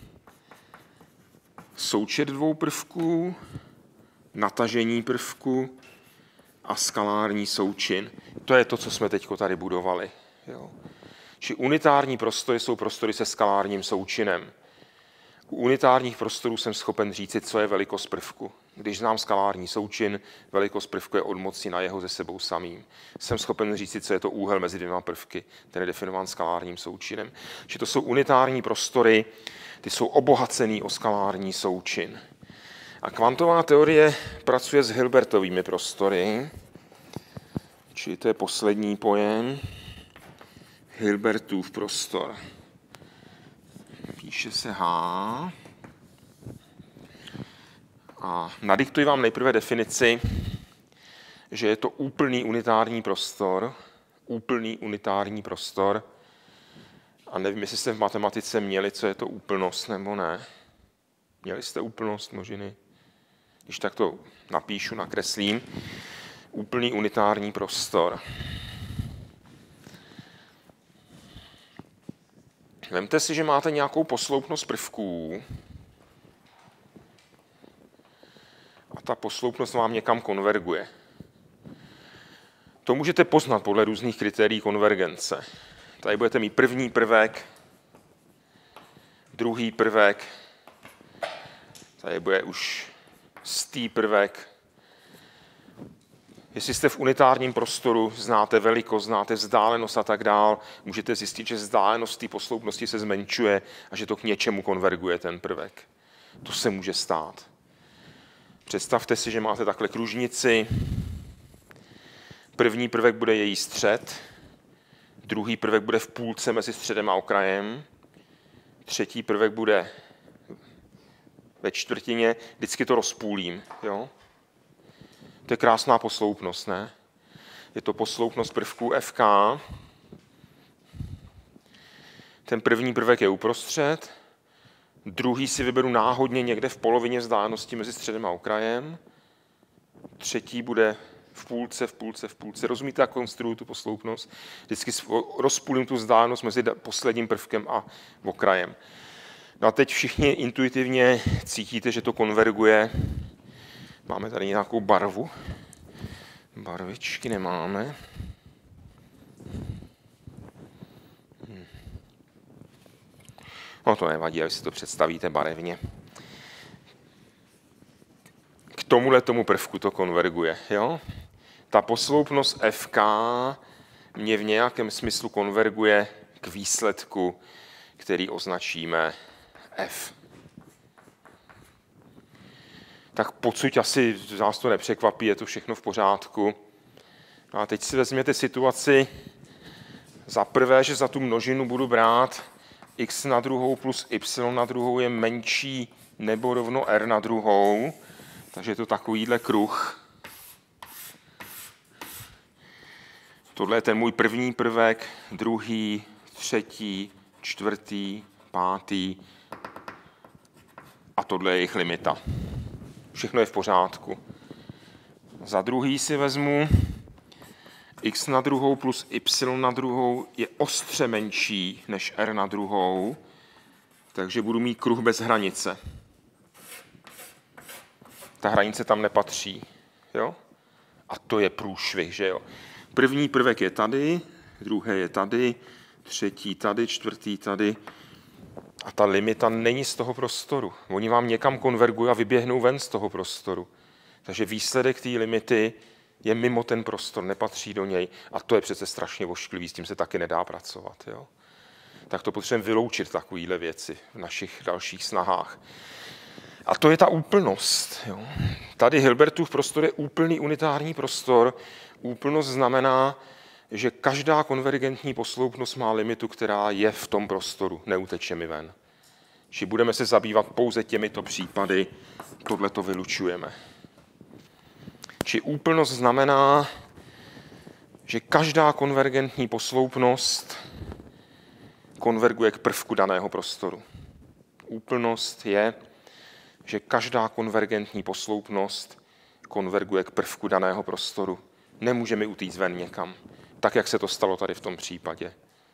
součet dvou prvků, natažení prvku a skalární součin. To je to, co jsme teď tady budovali. Jo. Či unitární prostory jsou prostory se skalárním součinem. U unitárních prostorů jsem schopen říci, co je velikost prvku. Když znám skalární součin, velikost prvku je odmoci na jeho ze sebou samým. Jsem schopen říci, co je to úhel mezi dvěma prvky, ten je definován skalárním součinem. Či to jsou unitární prostory, ty jsou obohacený o skalární součin. A kvantová teorie pracuje s Hilbertovými prostory, či to je poslední pojem, Hilbertův prostor. Píše se H. A nadiktuji vám nejprve definici, že je to úplný unitární prostor, úplný unitární prostor. A nevím, jestli jste v matematice měli, co je to úplnost, nebo ne. Měli jste úplnost množiny? Když tak to napíšu, nakreslím. Úplný unitární prostor. Vemte si, že máte nějakou posloupnost prvků a ta posloupnost vám někam konverguje. To můžete poznat podle různých kritérií konvergence. Tady budete mít první prvek, druhý prvek, tady bude už stý prvek. Jestli jste v unitárním prostoru, znáte velikost, znáte vzdálenost a tak dál, můžete zjistit, že vzdálenost té posloupnosti se zmenšuje a že to k něčemu konverguje ten prvek. To se může stát. Představte si, že máte takhle kružnici. První prvek bude její střed, druhý prvek bude v půlce mezi středem a okrajem, třetí prvek bude ve čtvrtině, vždycky to rozpůlím. Jo? To je krásná posloupnost, ne? Je to posloupnost prvků F K. Ten první prvek je uprostřed, druhý si vyberu náhodně někde v polovině vzdálenosti mezi středem a okrajem, třetí bude v půlce, v půlce, v půlce. Rozumíte, jak konstruuju tu posloupnost? Vždycky rozpůlím tu vzdálenost mezi posledním prvkem a okrajem. No a teď všichni intuitivně cítíte, že to konverguje. Máme tady nějakou barvu. Barvičky nemáme. Hm. No to nevadí, jak si to představíte barevně. K tomuhle tomu prvku to konverguje. Jo? Ta posloupnost F K mě v nějakém smyslu konverguje k výsledku, který označíme F. Tak pocit asi vás to nepřekvapí, je to všechno v pořádku. A teď si vezměte situaci, za prvé, že za tu množinu budu brát x na druhou plus y na druhou je menší nebo rovno r na druhou, takže je to takovýhle kruh. Tohle je ten můj první prvek, druhý, třetí, čtvrtý, pátý a tohle je jejich limita. Všechno je v pořádku. Za druhý si vezmu x na druhou plus y na druhou je ostře menší než r na druhou, takže budu mít kruh bez hranice. Ta hranice tam nepatří. Jo? A to je průšvih, že jo? První prvek je tady, druhý je tady, třetí tady, čtvrtý tady. A ta limita není z toho prostoru. Oni vám někam konvergují a vyběhnou ven z toho prostoru. Takže výsledek té limity je mimo ten prostor, nepatří do něj. A to je přece strašně ošklivý, s tím se taky nedá pracovat. Jo? Tak to potřebujeme vyloučit takovéhle věci v našich dalších snahách. A to je ta úplnost. Jo? Tady Hilbertův prostor je úplný unitární prostor. Úplnost znamená, že každá konvergentní posloupnost má limitu, která je v tom prostoru, neuteče mi ven. Či budeme se zabývat pouze těmito případy, tohle to vylučujeme. Či úplnost znamená, že každá konvergentní posloupnost konverguje k prvku daného prostoru. Úplnost je, že každá konvergentní posloupnost konverguje k prvku daného prostoru. Nemůže mi utíct ven někam, tak jak se to stalo tady v tom případě.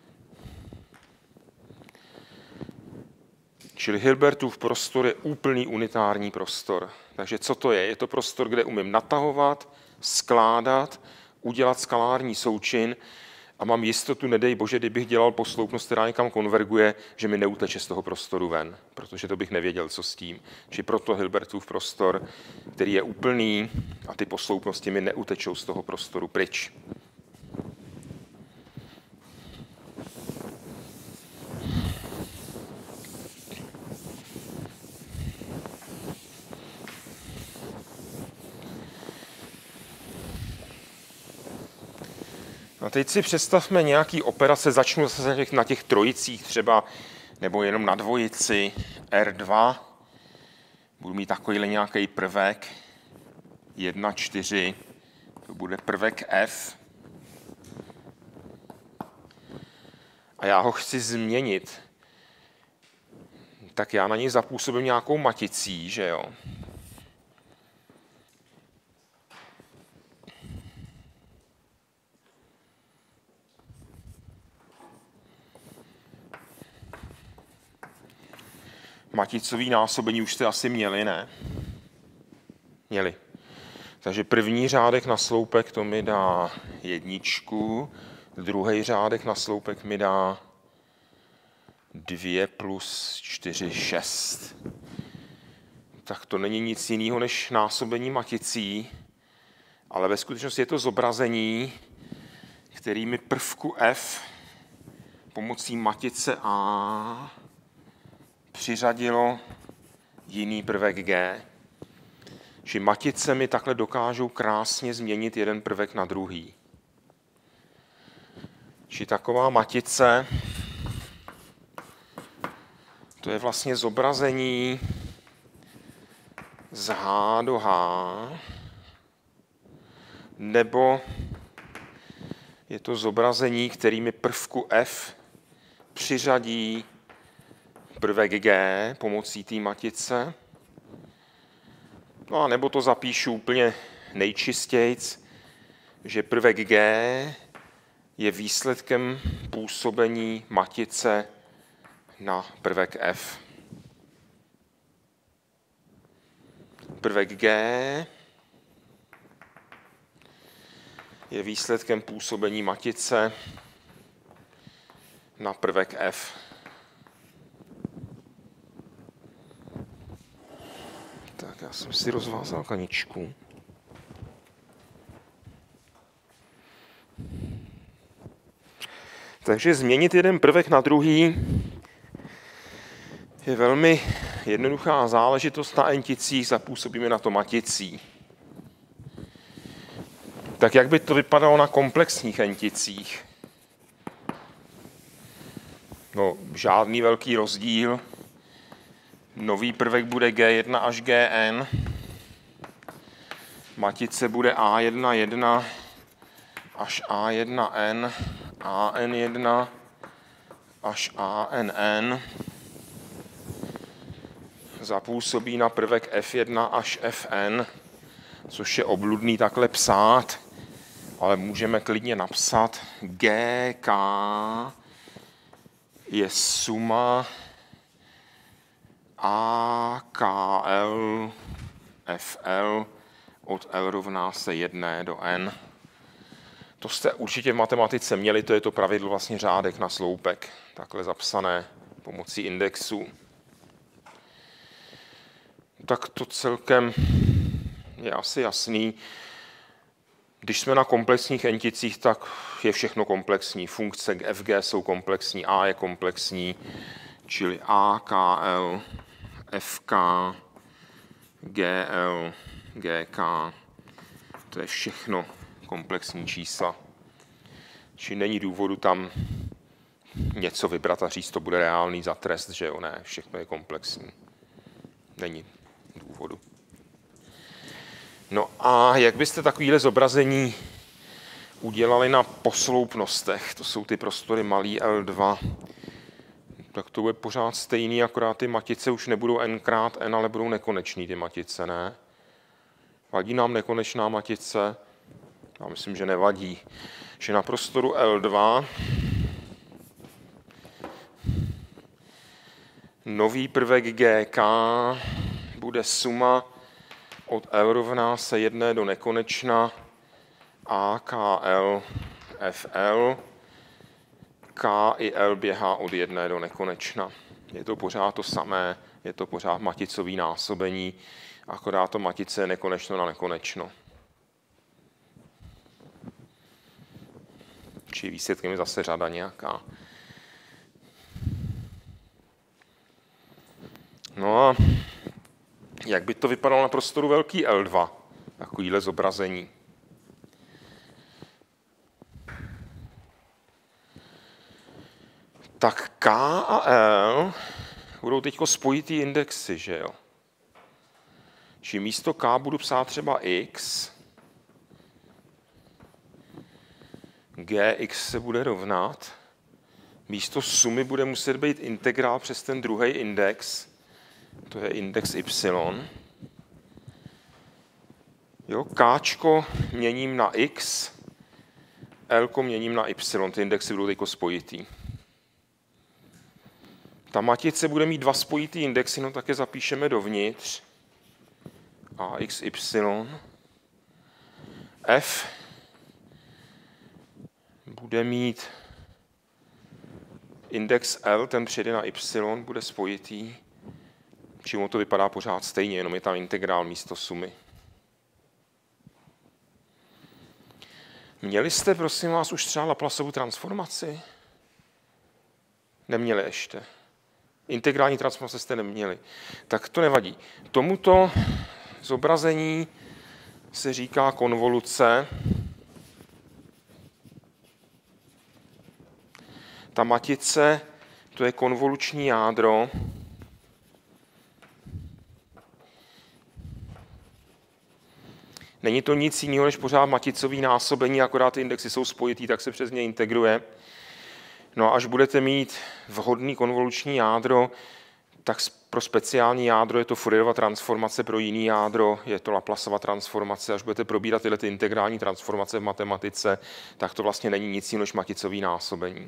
Čili Hilbertův prostor je úplný unitární prostor. Takže co to je? Je to prostor, kde umím natahovat, skládat, udělat skalární součin a mám jistotu, nedej bože, kdybych dělal posloupnost, která někam konverguje, že mi neuteče z toho prostoru ven, protože to bych nevěděl, co s tím. Či proto Hilbertův prostor, který je úplný a ty posloupnosti mi neutečou z toho prostoru pryč. A teď si představme nějaký operace, začnu zase na těch, na těch trojicích třeba, nebo jenom na dvojici R dva. Budu mít takovýhle nějaký prvek, jedna, čtyři, to bude prvek F. A já ho chci změnit. Tak já na něj zapůsobím nějakou maticí, že jo? Maticový násobení už jste asi měli, ne? Měli. Takže první řádek na sloupek to mi dá jedničku, druhý řádek na sloupek mi dá dvě plus čtyři, šest. Tak to není nic jiného než násobení maticí, ale ve skutečnosti je to zobrazení, který mi prvku F pomocí matice A přiřadilo jiný prvek G. Že matice mi takhle dokážou krásně změnit jeden prvek na druhý. Či taková matice, to je vlastně zobrazení z H do H, nebo je to zobrazení, který mi prvku F přiřadí prvek G pomocí té matice. No a nebo to zapíšu úplně nejčistějc, že prvek G je výsledkem působení matice na prvek F. Prvek G je výsledkem působení matice na prvek F. Tak já jsem si rozvázal kaničku. Takže změnit jeden prvek na druhý je velmi jednoduchá záležitost na enticích, zapůsobíme na to maticí. Tak jak by to vypadalo na komplexních enticích? No, žádný velký rozdíl. Nový prvek bude G jedna až G N. Matice bude A jedna jedna až A jedna N, A N jedna až A N N. Zapůsobí na prvek F jedna až F N, což je obludný takhle psát, ale můžeme klidně napsat G K je suma A K L F L od L rovná se jedné do N. To jste určitě v matematice měli, to je to pravidlo vlastně řádek na sloupek, takhle zapsané pomocí indexu. Tak to celkem je asi jasný. Když jsme na komplexních enticích, tak je všechno komplexní. Funkce F G jsou komplexní, A je komplexní, čili A, K, L, F K, G, L, G, K. To je všechno komplexní čísla. Čili není důvodu tam něco vybrat a říct, to bude reálný za trest, že jo, ne, všechno je komplexní. Není důvodu. No a jak byste takovéhle zobrazení udělali na posloupnostech? To jsou ty prostory malý L dva. Tak to bude pořád stejný, akorát ty matice už nebudou n krát n, ale budou nekonečný ty matice, ne? Vadí nám nekonečná matice? Já myslím, že nevadí. Že na prostoru L dva nový prvek G K bude suma od L rovná se jedné do nekonečna A, K, L, F, L. K i L běhá od jedné do nekonečna. Je to pořád to samé, je to pořád maticový násobení, akorát to matice je nekonečno na nekonečno. Čili výsledkem je zase řada nějaká. No a jak by to vypadalo na prostoru velký L dva? Takovýhle zobrazení. Tak K a L budou teď spojitý indexy, že jo? Čili místo K budu psát třeba X. Gx se bude rovnat. Místo sumy bude muset být integrál přes ten druhý index. To je index y. Jo, Kčko měním na x, Lko měním na y. Ty indexy budou teď spojitý. Ta matice bude mít dva spojitý indexy, no tak je zapíšeme dovnitř. A, x, y. F bude mít index L, ten přijde na y, bude spojitý. Čím to vypadá pořád stejně, jenom je tam integrál místo sumy. Měli jste, prosím vás, už třeba Laplaceovu transformaci? Neměli ještě. Integrální transformace jste neměli. Tak to nevadí. Tomuto zobrazení se říká konvoluce. Ta matice, to je konvoluční jádro. Není to nic jiného, než pořád maticový násobení, akorát ty indexy jsou spojitý, tak se přes ně integruje. No a až budete mít vhodný konvoluční jádro, tak pro speciální jádro je to Fourierova transformace, pro jiný jádro je to Laplaceova transformace. Až budete probírat tyhle ty integrální transformace v matematice, tak to vlastně není nic jiného než maticové násobení.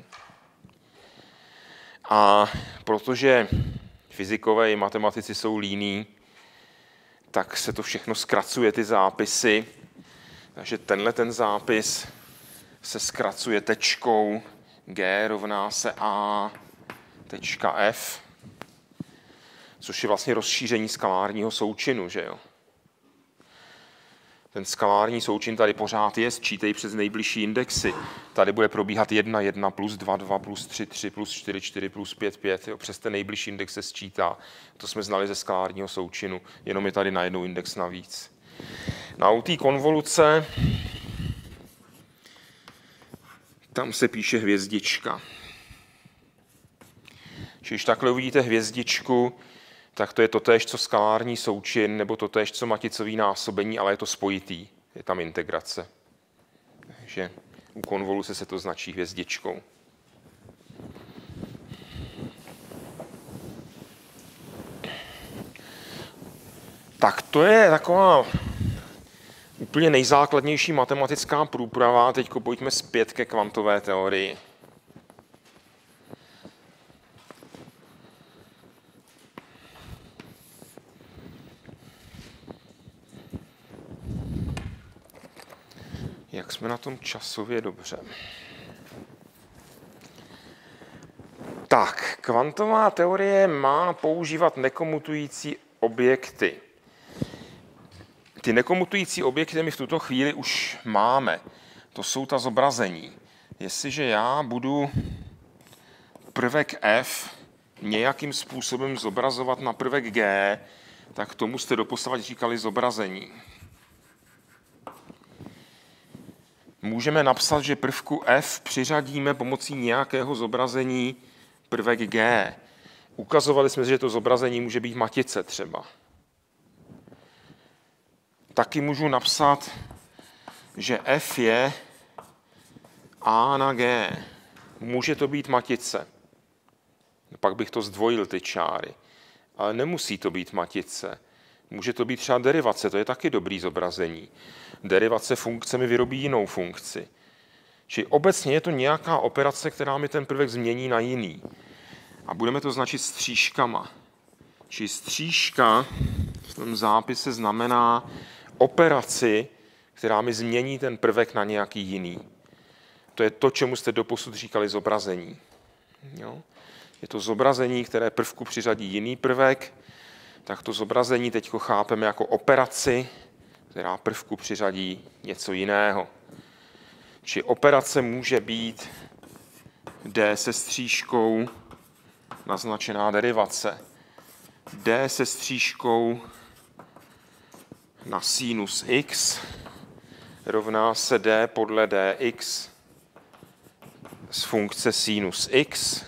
A protože fyzikové i matematici jsou líní, tak se to všechno zkracuje, ty zápisy. Takže tenhle ten zápis se zkracuje tečkou, G rovná se A tečka F, což je vlastně rozšíření skalárního součinu, že jo? Ten skalární součin tady pořád je, sčítej přes nejbližší indexy. Tady bude probíhat jedna, jedna plus dva, dva plus tři, tři plus čtyři, čtyři plus pět, pět. Jo? Přes ten nejbližší index se sčítá. To jsme znali ze skalárního součinu, jenom je tady na jednou index navíc. Na u té konvoluce tam se píše hvězdička. Když takhle uvidíte hvězdičku, tak to je totéž, co skalární součin, nebo totéž, co maticový násobení, ale je to spojitý, je tam integrace. Takže u konvoluce se to značí hvězdičkou. Tak to je taková úplně nejzákladnější matematická průprava. Teď pojďme zpět ke kvantové teorii. Jak jsme na tom časově dobře. Tak, kvantová teorie má používat nekomutující objekty. Ty nekomutující objekty my v tuto chvíli už máme. To jsou ta zobrazení. Jestliže já budu prvek F nějakým způsobem zobrazovat na prvek G, tak tomu jste doposavad říkali zobrazení. Můžeme napsat, že prvku F přiřadíme pomocí nějakého zobrazení prvek G. Ukazovali jsme, že to zobrazení může být matice třeba. Taky můžu napsat, že F je A na G. Může to být matice. Pak bych to zdvojil, ty čáry. Ale nemusí to být matice. Může to být třeba derivace, to je taky dobrý zobrazení. Derivace funkce mi vyrobí jinou funkci. Čili obecně je to nějaká operace, která mi ten prvek změní na jiný. A budeme to značit střížkama. Čili střížka v tom zápise znamená operaci, která mi změní ten prvek na nějaký jiný. To je to, čemu jste doposud říkali zobrazení. Jo? Je to zobrazení, které prvku přiřadí jiný prvek, tak to zobrazení teď chápeme jako operaci, která prvku přiřadí něco jiného. Či operace může být D se střížkou naznačená derivace. D se střížkou na sinus x rovná se D podle dx z funkce sinus x,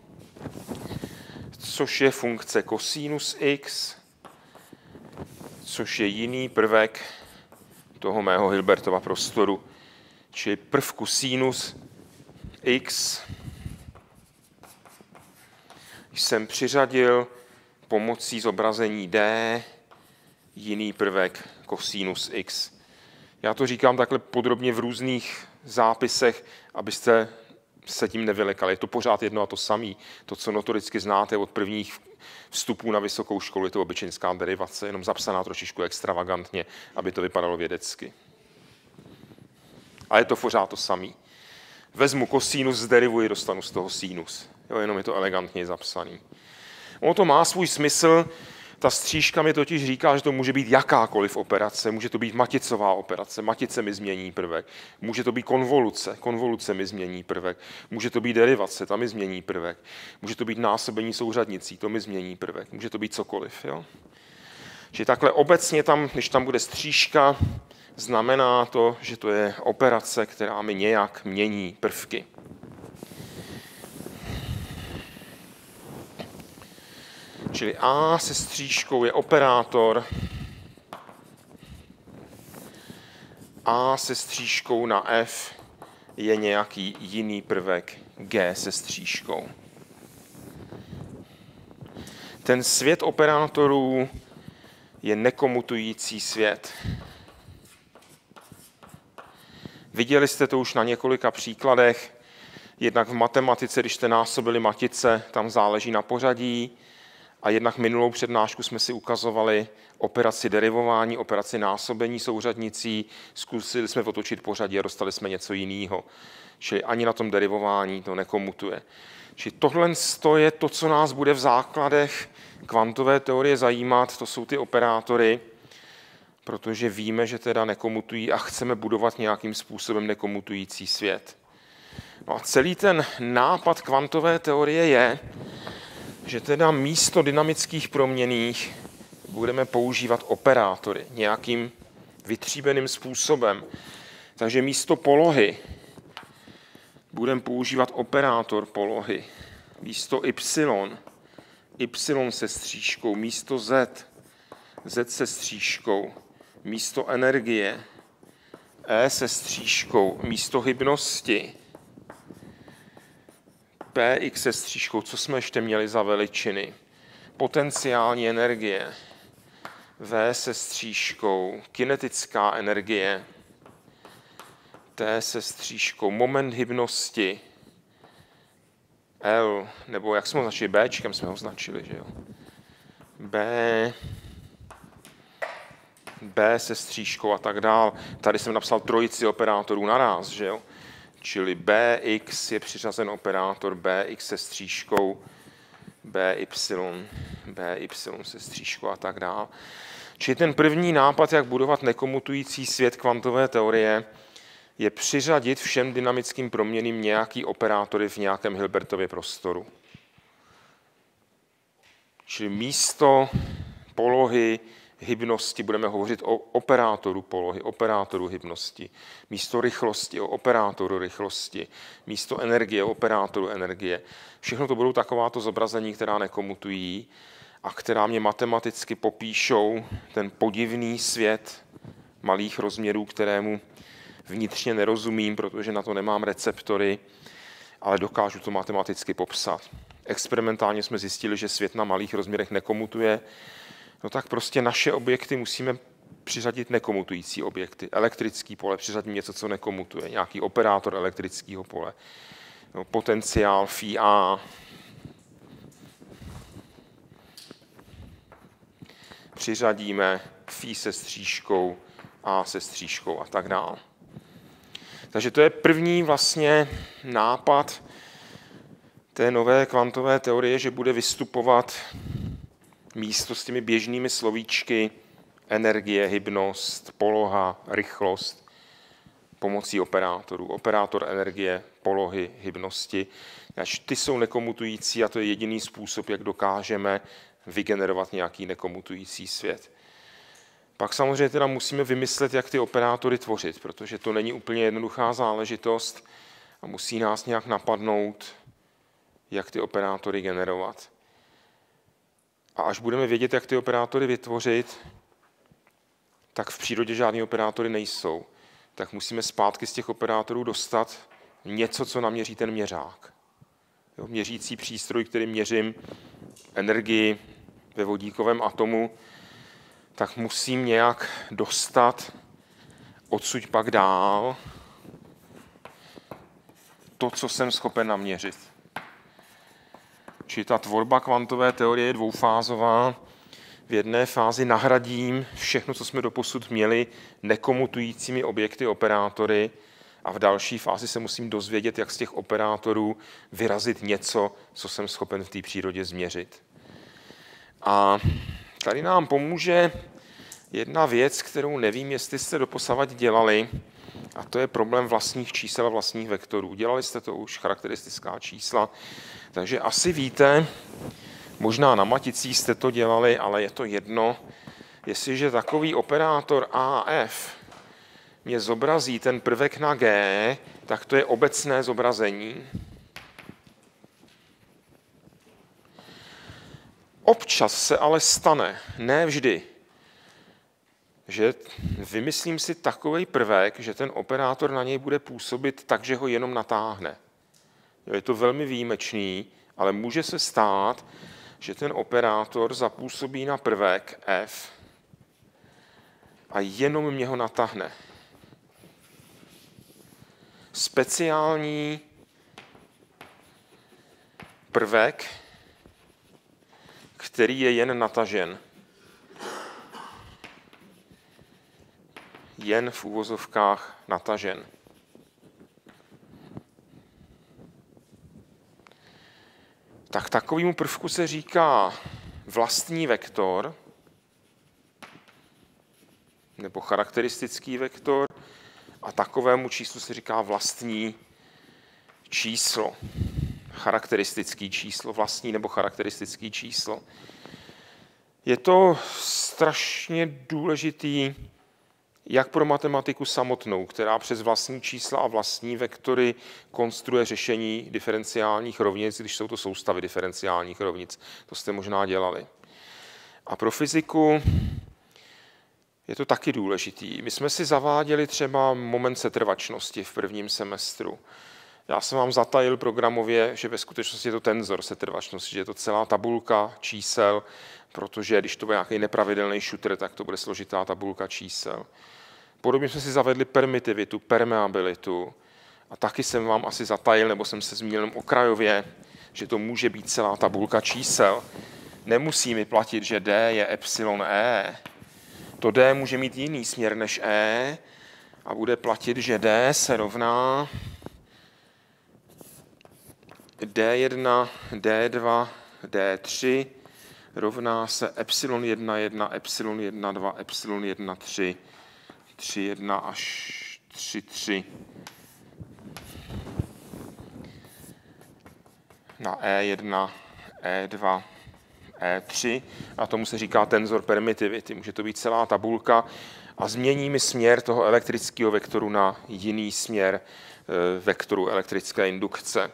což je funkce kosinus x, což je jiný prvek toho mého Hilbertova prostoru, čili prvku sinus x jsem přiřadil pomocí zobrazení D jiný prvek kosinus x. Já to říkám takhle podrobně v různých zápisech, abyste se tím nevylekali. Je to pořád jedno a to samé. To, co notoricky znáte od prvních vstupů na vysokou školu, je to obyčejnská derivace, jenom zapsaná trošičku extravagantně, aby to vypadalo vědecky. A je to pořád to samé. Vezmu kosinus, zderivuji, dostanu z toho sinus. Jo, jenom je to elegantně zapsaný. Ono to má svůj smysl. Ta střížka mi totiž říká, že to může být jakákoliv operace. Může to být maticová operace. Matice mi změní prvek. Může to být konvoluce. Konvoluce mi změní prvek. Může to být derivace. Ta mi změní prvek. Může to být násobení souřadnicí. To mi změní prvek. Může to být cokoliv. Jo? Čili takhle obecně tam, když tam bude střížka, znamená to, že to je operace, která mi nějak mění prvky. Čili A se střížkou je operátor, A se střížkou na F je nějaký jiný prvek G se střížkou. Ten svět operátorů je nekomutující svět. Viděli jste to už na několika příkladech. Jednak v matematice, když jste násobili matice, tam záleží na pořadí. A jednak minulou přednášku jsme si ukazovali operaci derivování, operaci násobení souřadnicí, zkusili jsme otočit pořadí a dostali jsme něco jiného. Čili ani na tom derivování to nekomutuje. Čili tohle je to, co nás bude v základech kvantové teorie zajímat, to jsou ty operátory, protože víme, že teda nekomutují a chceme budovat nějakým způsobem nekomutující svět. No a celý ten nápad kvantové teorie je, že teda místo dynamických proměnných budeme používat operátory nějakým vytříbeným způsobem. Takže místo polohy budeme používat operátor polohy. Místo y, y se střížkou, místo z, z se střížkou, místo energie, E se střížkou, místo hybnosti, Px se střížkou, co jsme ještě měli za veličiny? Potenciální energie, V se střížkou, kinetická energie, T se střížkou, moment hybnosti, L, nebo jak jsme ho značili, Bčkem jsme ho značili, že jo? B, B se střížkou a tak dál. Tady jsem napsal trojici operátorů naraz, že jo? Čili Bx je přiřazen operátor Bx se střížkou, By, By se střížkou a tak dále. Čili ten první nápad, jak budovat nekomutující svět kvantové teorie, je přiřadit všem dynamickým proměnným nějaký operátory v nějakém Hilbertově prostoru. Čili místo polohy hybnosti budeme hovořit o operátoru polohy, operátoru hybnosti. Místo rychlosti o operátoru rychlosti. Místo energie o operátoru energie. Všechno to budou takováto zobrazení, která nekomutují a která mě matematicky popíšou ten podivný svět malých rozměrů, kterému vnitřně nerozumím, protože na to nemám receptory, ale dokážu to matematicky popsat. Experimentálně jsme zjistili, že svět na malých rozměrech nekomutuje, no tak prostě naše objekty musíme přiřadit nekomutující objekty. Elektrický pole přiřadím něco, co nekomutuje. Nějaký operátor elektrického pole. No, potenciál phi A. Přiřadíme phi se střížkou, A se střížkou a tak dále. Takže to je první vlastně nápad té nové kvantové teorie, že bude vystupovat místo s těmi běžnými slovíčky energie, hybnost, poloha, rychlost pomocí operátorů. Operátor energie, polohy, hybnosti. Až ty jsou nekomutující a to je jediný způsob, jak dokážeme vygenerovat nějaký nekomutující svět. Pak samozřejmě teda musíme vymyslet, jak ty operátory tvořit, protože to není úplně jednoduchá záležitost a musí nás nějak napadnout, jak ty operátory generovat. A až budeme vědět, jak ty operátory vytvořit, tak v přírodě žádný operátory nejsou. Tak musíme zpátky z těch operátorů dostat něco, co naměří ten měřák. Jo, měřící přístroj, který měřím energii ve vodíkovém atomu, tak musím nějak dostat odsud pak dál to, co jsem schopen naměřit. Čili ta tvorba kvantové teorie je dvoufázová. V jedné fázi nahradím všechno, co jsme doposud měli, nekomutujícími objekty operátory a v další fázi se musím dozvědět, jak z těch operátorů vyrazit něco, co jsem schopen v té přírodě změřit. A tady nám pomůže jedna věc, kterou nevím, jestli jste doposavad dělali, a to je problém vlastních čísel a vlastních vektorů. Dělali jste to už, charakteristická čísla, takže asi víte, možná na maticích jste to dělali, ale je to jedno, jestliže takový operátor A a F mě zobrazí ten prvek na G, tak to je obecné zobrazení. Občas se ale stane, ne vždy, že vymyslím si takový prvek, že ten operátor na něj bude působit tak, že ho jenom natáhne. Je to velmi výjimečný, ale může se stát, že ten operátor zapůsobí na prvek f a jenom mě ho natáhne. Speciální prvek, který je jen natažen. Jen v uvozovkách natažen. Tak takovému prvku se říká vlastní vektor nebo charakteristický vektor a takovému číslu se říká vlastní číslo. Charakteristický číslo, vlastní nebo charakteristický číslo. Je to strašně důležitý jak pro matematiku samotnou, která přes vlastní čísla a vlastní vektory konstruuje řešení diferenciálních rovnic, když jsou to soustavy diferenciálních rovnic. To jste možná dělali. A pro fyziku je to taky důležitý. My jsme si zaváděli třeba moment setrvačnosti v prvním semestru. Já jsem vám zatajil programově, že ve skutečnosti je to tenzor setrvačnosti, že je to celá tabulka čísel, protože když to bude nějaký nepravidelný šutr, tak to bude složitá tabulka čísel. Podobně jsme si zavedli permitivitu, permeabilitu a taky jsem vám asi zatajil, nebo jsem se zmínil okrajově, že to může být celá tabulka čísel. Nemusí mi platit, že D je epsilon E. To D může mít jiný směr než E a bude platit, že D se rovná D jedna, D dva, D tři rovná se epsilon jedna jedna, epsilon jedna dva, epsilon jedna tři, tři jedna až tři tři na E jedna, E dva, E tři a tomu se říká tenzor permittivity. Může to být celá tabulka a změníme směr toho elektrického vektoru na jiný směr vektoru elektrické indukce.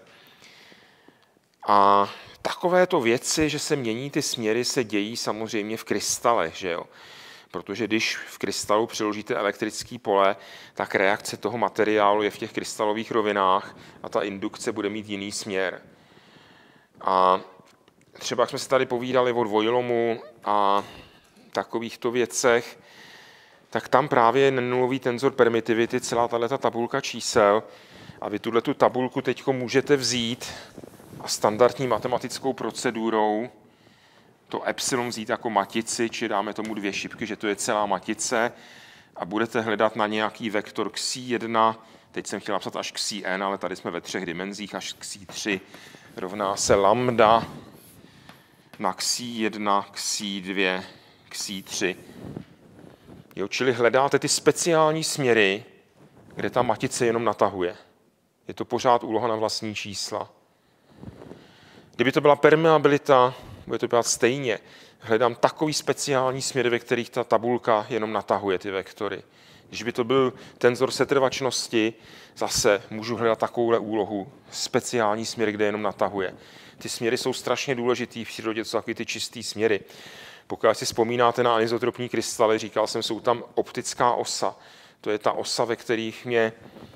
A takovéto věci, že se mění ty směry, se dějí samozřejmě v krystalech, že jo? Protože když v krystalu přiložíte elektrické pole, tak reakce toho materiálu je v těch krystalových rovinách a ta indukce bude mít jiný směr. A třeba jak jsme se tady povídali o dvojlomu a takovýchto věcech, tak tam právě je nulový tenzor permittivity, celá tato tabulka čísel a vy tuhle tu tabulku teď můžete vzít a standardní matematickou procedurou to epsilon vzít jako matici, či dáme tomu dvě šipky, že to je celá matice a budete hledat na nějaký vektor xi jedna, teď jsem chtěl napsat až xi n, ale tady jsme ve třech dimenzích, až xi tři rovná se lambda na xi jedna, xi dva, xi tři. Jo, čili hledáte ty speciální směry, kde ta matice jenom natahuje. Je to pořád úloha na vlastní čísla. Kdyby to byla permeabilita, bude to být stejně. Hledám takový speciální směr, ve kterých ta tabulka jenom natahuje ty vektory. Když by to byl tenzor setrvačnosti, zase můžu hledat takovouhle úlohu, speciální směr, kde jenom natahuje. Ty směry jsou strašně důležitý v přírodě, to jsou takový ty čistý směry. Pokud si vzpomínáte na anizotropní krystaly, říkal jsem, jsou tam optická osa. To je ta osa, ve kterých mě...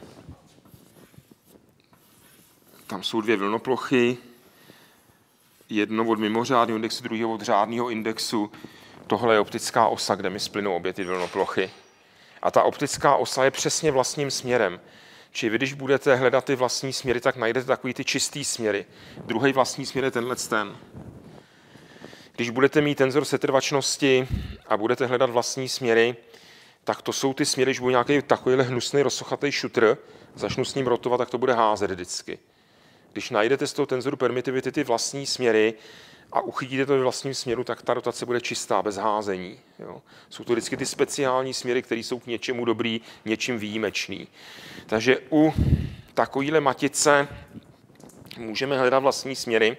Tam jsou dvě vlnoplochy, jedno od mimořádného indexu, druhého od řádného indexu. Tohle je optická osa, kde mi splynou obě ty vlnoplochy. A ta optická osa je přesně vlastním směrem. Čili vy, když budete hledat ty vlastní směry, tak najdete takový ty čistý směry. Druhý vlastní směr je tenhle ten. Když budete mít tenzor setrvačnosti a budete hledat vlastní směry, tak to jsou ty směry, když bude nějaký takovýhle hnusný rozsochatý šutr, začnu s ním rotovat, tak to bude házet vždycky. Když najdete z toho tenzoru permittivity ty vlastní směry a uchytíte to ve vlastním směru, tak ta rotace bude čistá, bez házení. Jo. Jsou to vždycky ty speciální směry, které jsou k něčemu dobrý, něčím výjimečný. Takže u takovéhle matice můžeme hledat vlastní směry.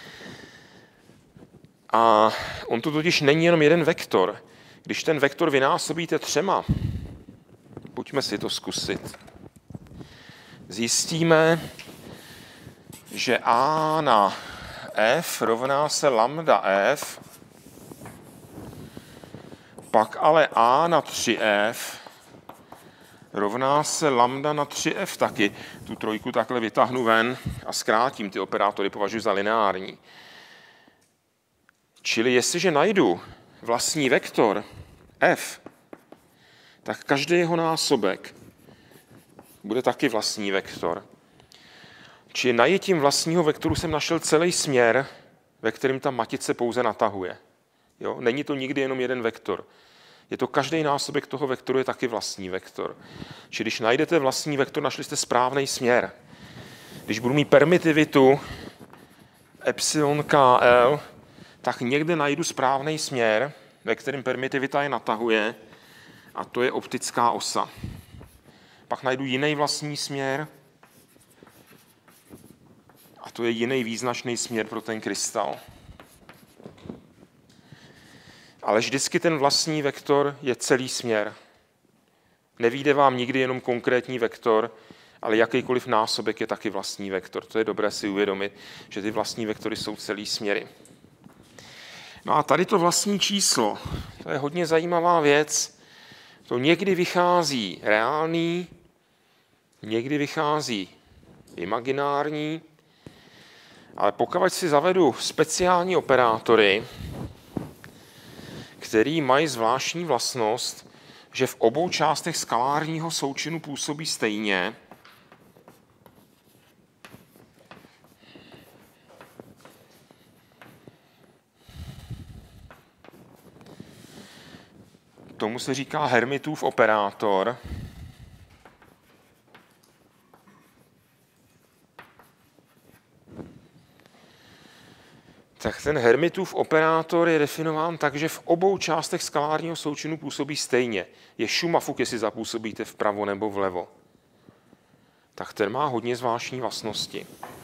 A on to totiž není jenom jeden vektor. Když ten vektor vynásobíte třema, pojďme si to zkusit, zjistíme, že a na f rovná se lambda f, pak ale a na tři f rovná se lambda na tři f taky. Tu trojku takhle vytáhnu ven a zkrátím, ty operátory považuji za lineární. Čili jestliže najdu vlastní vektor f, tak každý jeho násobek bude taky vlastní vektor. Čili najetím vlastního vektoru jsem našel celý směr, ve kterém ta matice pouze natahuje. Jo? Není to nikdy jenom jeden vektor. Je to každý násobek toho vektoru je taky vlastní vektor. Čili když najdete vlastní vektor, našli jste správný směr. Když budu mít permitivitu epsilon K L, tak někde najdu správný směr, ve kterém permitivita je natahuje, a to je optická osa. Pak najdu jiný vlastní směr, a to je jiný význačný směr pro ten krystal. Ale vždycky ten vlastní vektor je celý směr. Nevyjde vám nikdy jenom konkrétní vektor, ale jakýkoliv násobek je taky vlastní vektor. To je dobré si uvědomit, že ty vlastní vektory jsou celý směry. No a tady to vlastní číslo, to je hodně zajímavá věc. To někdy vychází reálný, někdy vychází imaginární, ale pokud si zavedu speciální operátory, který mají zvláštní vlastnost, že v obou částech skalárního součinu působí stejně, tomu se říká Hermitův operátor. Tak ten Hermitův operátor je definován tak, že v obou částech skalárního součinu působí stejně. Je šum a fuk, jestli zapůsobíte vpravo nebo vlevo. Tak ten má hodně zvláštní vlastnosti.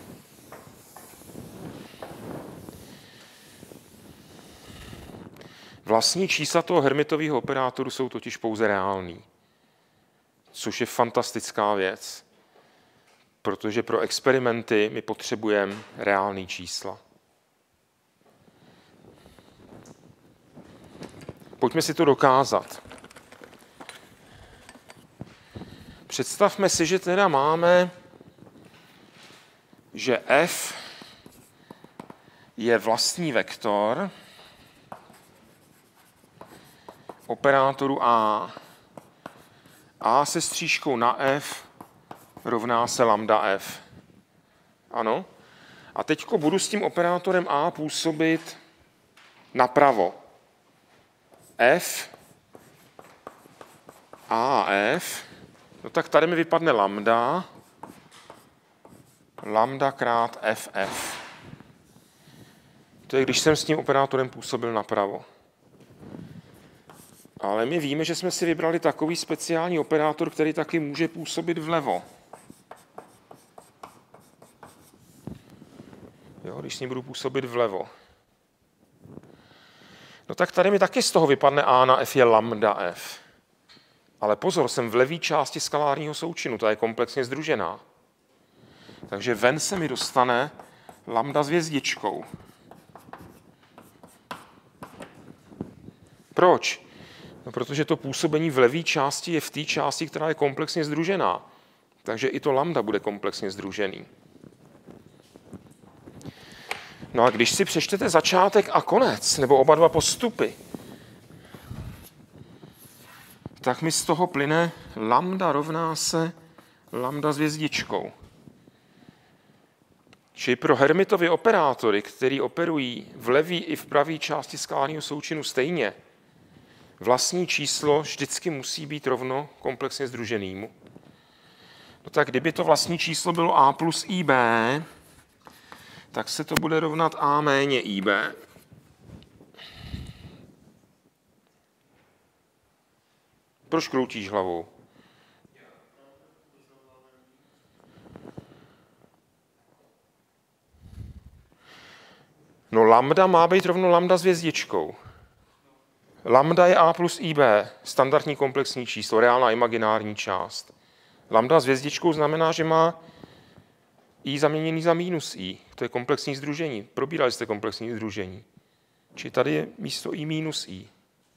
Vlastní čísla toho Hermitového operátoru jsou totiž pouze reální. Což je fantastická věc. Protože pro experimenty my potřebujeme reální čísla. Pojďme si to dokázat. Představme si, že teda máme, že f je vlastní vektor operátoru a. A se střížkou na f rovná se lambda f. Ano? A teďko budu s tím operátorem a působit napravo. F a f, no tak tady mi vypadne lambda, lambda krát ff. To je, když jsem s tím operátorem působil napravo. Ale my víme, že jsme si vybrali takový speciální operátor, který taky může působit vlevo. Jo, když s ním budu působit vlevo. No tak tady mi taky z toho vypadne a na f je lambda f. Ale pozor, jsem v levé části skalárního součinu, ta je komplexně sdružená. Takže ven se mi dostane lambda s hvězdičkou. Proč? No, protože to působení v levé části je v té části, která je komplexně sdružená. Takže i to lambda bude komplexně sdružený. No a když si přečtete začátek a konec, nebo oba dva postupy, tak mi z toho plyne lambda rovná se lambda s hvězdičkou. Čili pro Hermitovy operátory, který operují v levé i v pravé části skalárního součinu stejně, vlastní číslo vždycky musí být rovno komplexně sdruženému. No tak kdyby to vlastní číslo bylo a plus ib, tak se to bude rovnat a méně ib. Proč kroutíš hlavou? No lambda má být rovno lambda s hvězdičkou. Lambda je a plus ib, standardní komplexní číslo, reálná imaginární část. Lambda s hvězdičkou znamená, že má i zaměněný za minus i. To je komplexní sdružení. Probírali jste komplexní sdružení. Čili tady je místo i minus i.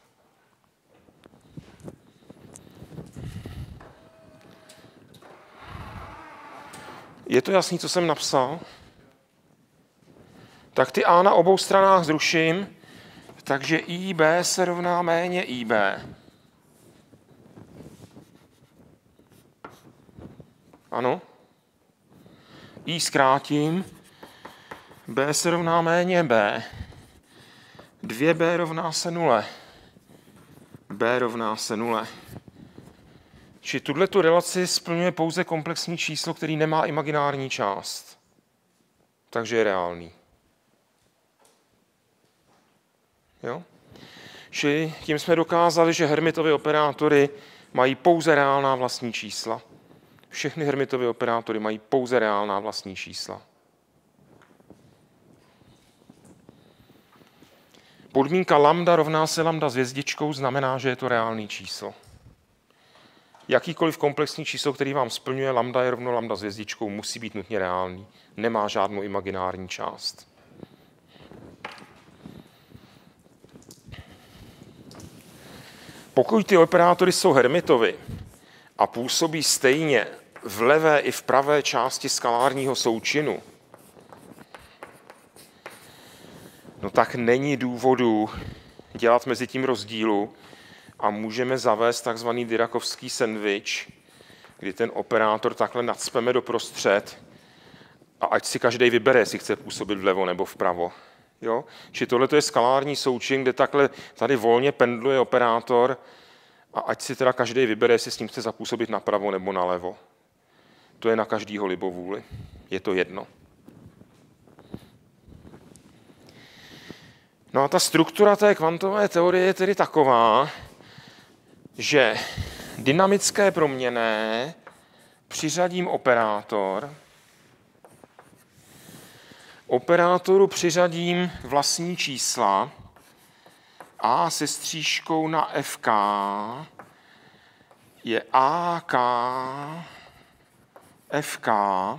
Je to jasný, co jsem napsal? Tak ty a na obou stranách zruším Takže I B se rovná méně I B. Ano. I zkrátím. B se rovná méně B. dvě B rovná se nule. B rovná se nule. Či tuto relaci splňuje pouze komplexní číslo, který nemá imaginární část. Takže je reálný. Jo? Či tím jsme dokázali, že Hermitovy operátory mají pouze reálná vlastní čísla. Všechny Hermitovy operátory mají pouze reálná vlastní čísla. Podmínka lambda rovná se lambda s hvězdičkou znamená, že je to reálný číslo. Jakýkoliv komplexní číslo, který vám splňuje lambda je rovno lambda s hvězdičkou, musí být nutně reálný. Nemá žádnou imaginární část. Pokud ty operátory jsou Hermitovy a působí stejně v levé i v pravé části skalárního součinu, no tak není důvodu dělat mezi tím rozdílu a můžeme zavést takzvaný Dirakovský sendvič, kdy ten operátor takhle nacpeme doprostřed a ať si každý vybere, jestli chce působit vlevo nebo vpravo. Jo? Či tohle je skalární součin, kde takhle tady volně pendluje operátor a ať si teda každý vybere, jestli s ním chce zapůsobit napravo nebo nalevo. To je na každýho libovůli. Je to jedno. No a ta struktura té kvantové teorie je tedy taková, že dynamické proměnné přiřadím operátor, operátoru přiřadím vlastní čísla a se střížkou na F K je A K F K.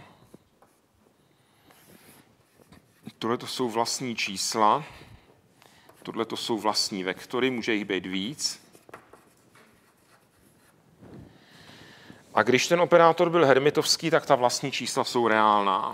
Tohle to jsou vlastní čísla, tohle to jsou vlastní vektory, může jich být víc. A když ten operátor byl hermitovský, tak ta vlastní čísla jsou reálná.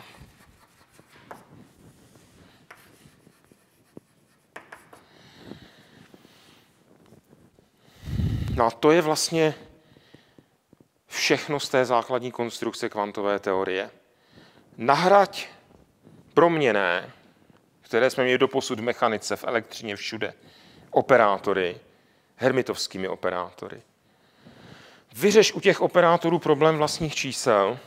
No a to je vlastně všechno z té základní konstrukce kvantové teorie. Nahraď proměnné, které jsme měli doposud v mechanice, v elektřině, všude, operátory, hermitovskými operátory. Vyřeš u těch operátorů problém vlastních čísel.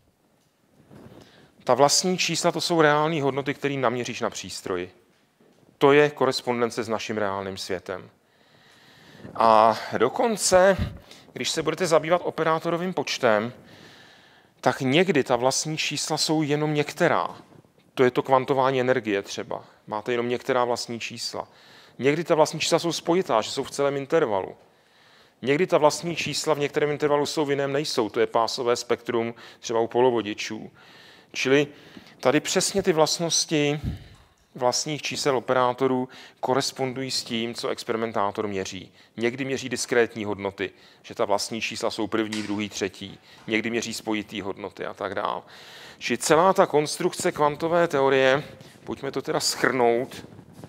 Ta vlastní čísla to jsou reální hodnoty, které naměříš na přístroji. To je korespondence s naším reálným světem. A dokonce, když se budete zabývat operátorovým počtem, tak někdy ta vlastní čísla jsou jenom některá. To je to kvantování energie třeba. Máte jenom některá vlastní čísla. Někdy ta vlastní čísla jsou spojitá, že jsou v celém intervalu. Někdy ta vlastní čísla v některém intervalu jsou, v jiném nejsou. To je pásové spektrum třeba u polovodičů. Čili tady přesně ty vlastnosti vlastních čísel operátorů korespondují s tím, co experimentátor měří. Někdy měří diskrétní hodnoty, že ta vlastní čísla jsou první, druhý, třetí. Někdy měří spojitý hodnoty a tak dále. Čili celá ta konstrukce kvantové teorie, pojďme to teda shrnout,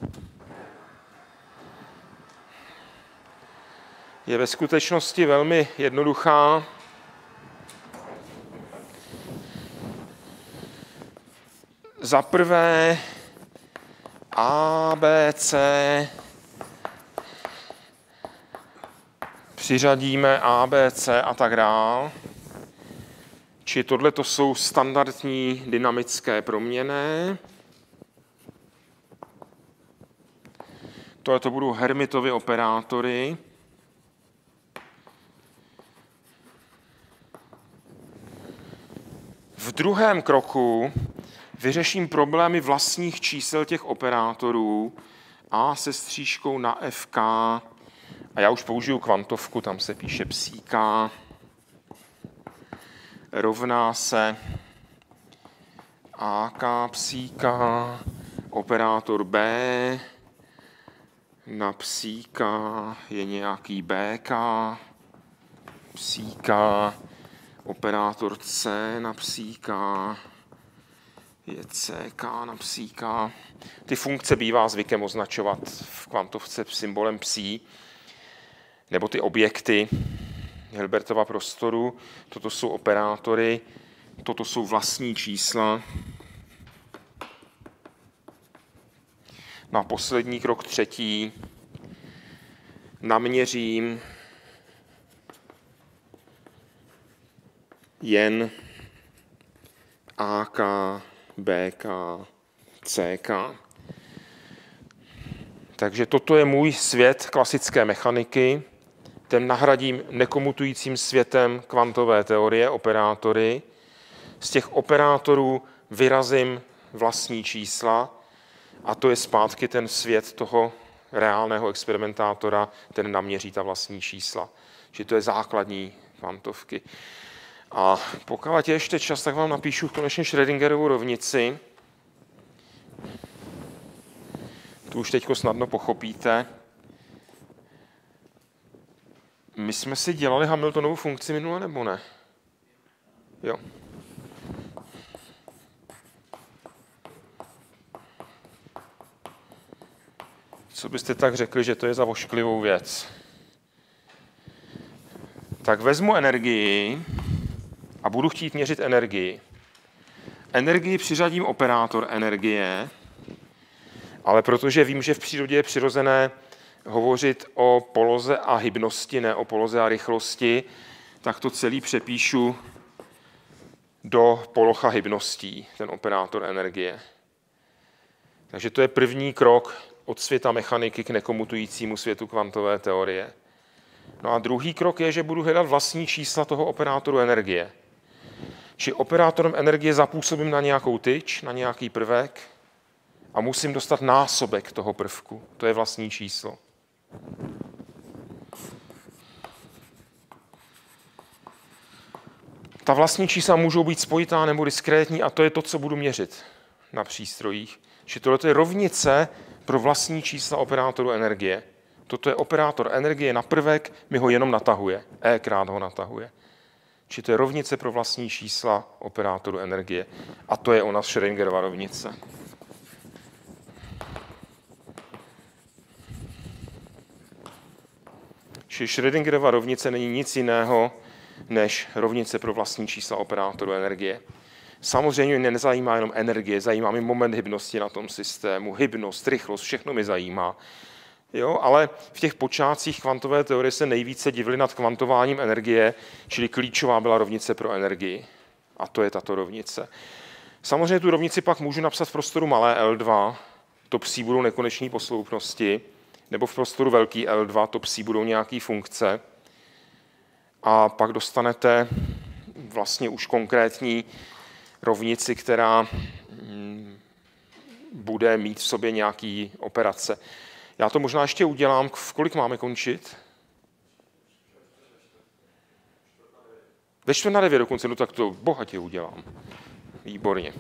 je ve skutečnosti velmi jednoduchá. Za prvé A, B, C, přiřadíme A, B, C a tak dál. Či tohle to jsou standardní dynamické proměnné. Tohle to budou Hermitovy operátory. V druhém kroku vyřeším problémy vlastních čísel těch operátorů A se střížkou na F K. A já už použiju kvantovku, tam se píše psíka. Rovná se A K psíka, operátor B, na psíka je nějaký B K, psíka, operátor C na psíka je C K na psí K. Ty funkce bývá zvykem označovat v kvantovce symbolem psí, nebo ty objekty Hilbertova prostoru. Toto jsou operátory, toto jsou vlastní čísla. Na poslední krok třetí naměřím jen A K, B K, C K. Takže toto je můj svět klasické mechaniky. Ten nahradím nekomutujícím světem kvantové teorie, operátory. Z těch operátorů vyrazím vlastní čísla a to je zpátky ten svět toho reálného experimentátora, ten naměří ta vlastní čísla. Čili to je základní kvantovky. A pokud je ještě čas, tak vám napíšu konečně Schrödingerovu rovnici. Tu už teď snadno pochopíte. My jsme si dělali Hamiltonovu funkci minule, nebo ne? Jo. Co byste tak řekli, že to je za ošklivou věc? Tak vezmu energii a budu chtít měřit energii. Energii přiřadím operátor energie, ale protože vím, že v přírodě je přirozené hovořit o poloze a hybnosti, ne o poloze a rychlosti, tak to celý přepíšu do poloh a hybností, ten operátor energie. Takže to je první krok od světa mechaniky k nekomutujícímu světu kvantové teorie. No a druhý krok je, že budu hledat vlastní čísla toho operátoru energie. Či operátorem energie zapůsobím na nějakou tyč, na nějaký prvek a musím dostat násobek toho prvku. To je vlastní číslo. Ta vlastní čísla můžou být spojitá nebo diskrétní a to je to, co budu měřit na přístrojích. Či tohle je rovnice pro vlastní čísla operátoru energie. Toto je operátor energie na prvek, mi ho jenom natahuje. E krát ho natahuje. Či to je rovnice pro vlastní čísla operátoru energie. A to je ona Schrödingerova rovnice. Či Schrödingerova rovnice není nic jiného než rovnice pro vlastní čísla operátoru energie. Samozřejmě mě nezajímá jenom energie, zajímá mě moment hybnosti na tom systému, hybnost, rychlost, všechno mi zajímá. Jo, ale v těch počátcích kvantové teorie se nejvíce divili nad kvantováním energie, čili klíčová byla rovnice pro energii. A to je tato rovnice. Samozřejmě tu rovnici pak můžu napsat v prostoru malé L dva, to psí budou nekoneční posloupnosti, nebo v prostoru velký L dva, to psí budou nějaké funkce. A pak dostanete vlastně už konkrétní rovnici, která bude mít v sobě nějaký operace. Já to možná ještě udělám. V kolik máme končit? Ve čtvrt na devět dokonce, no tak to bohatě udělám. Výborně.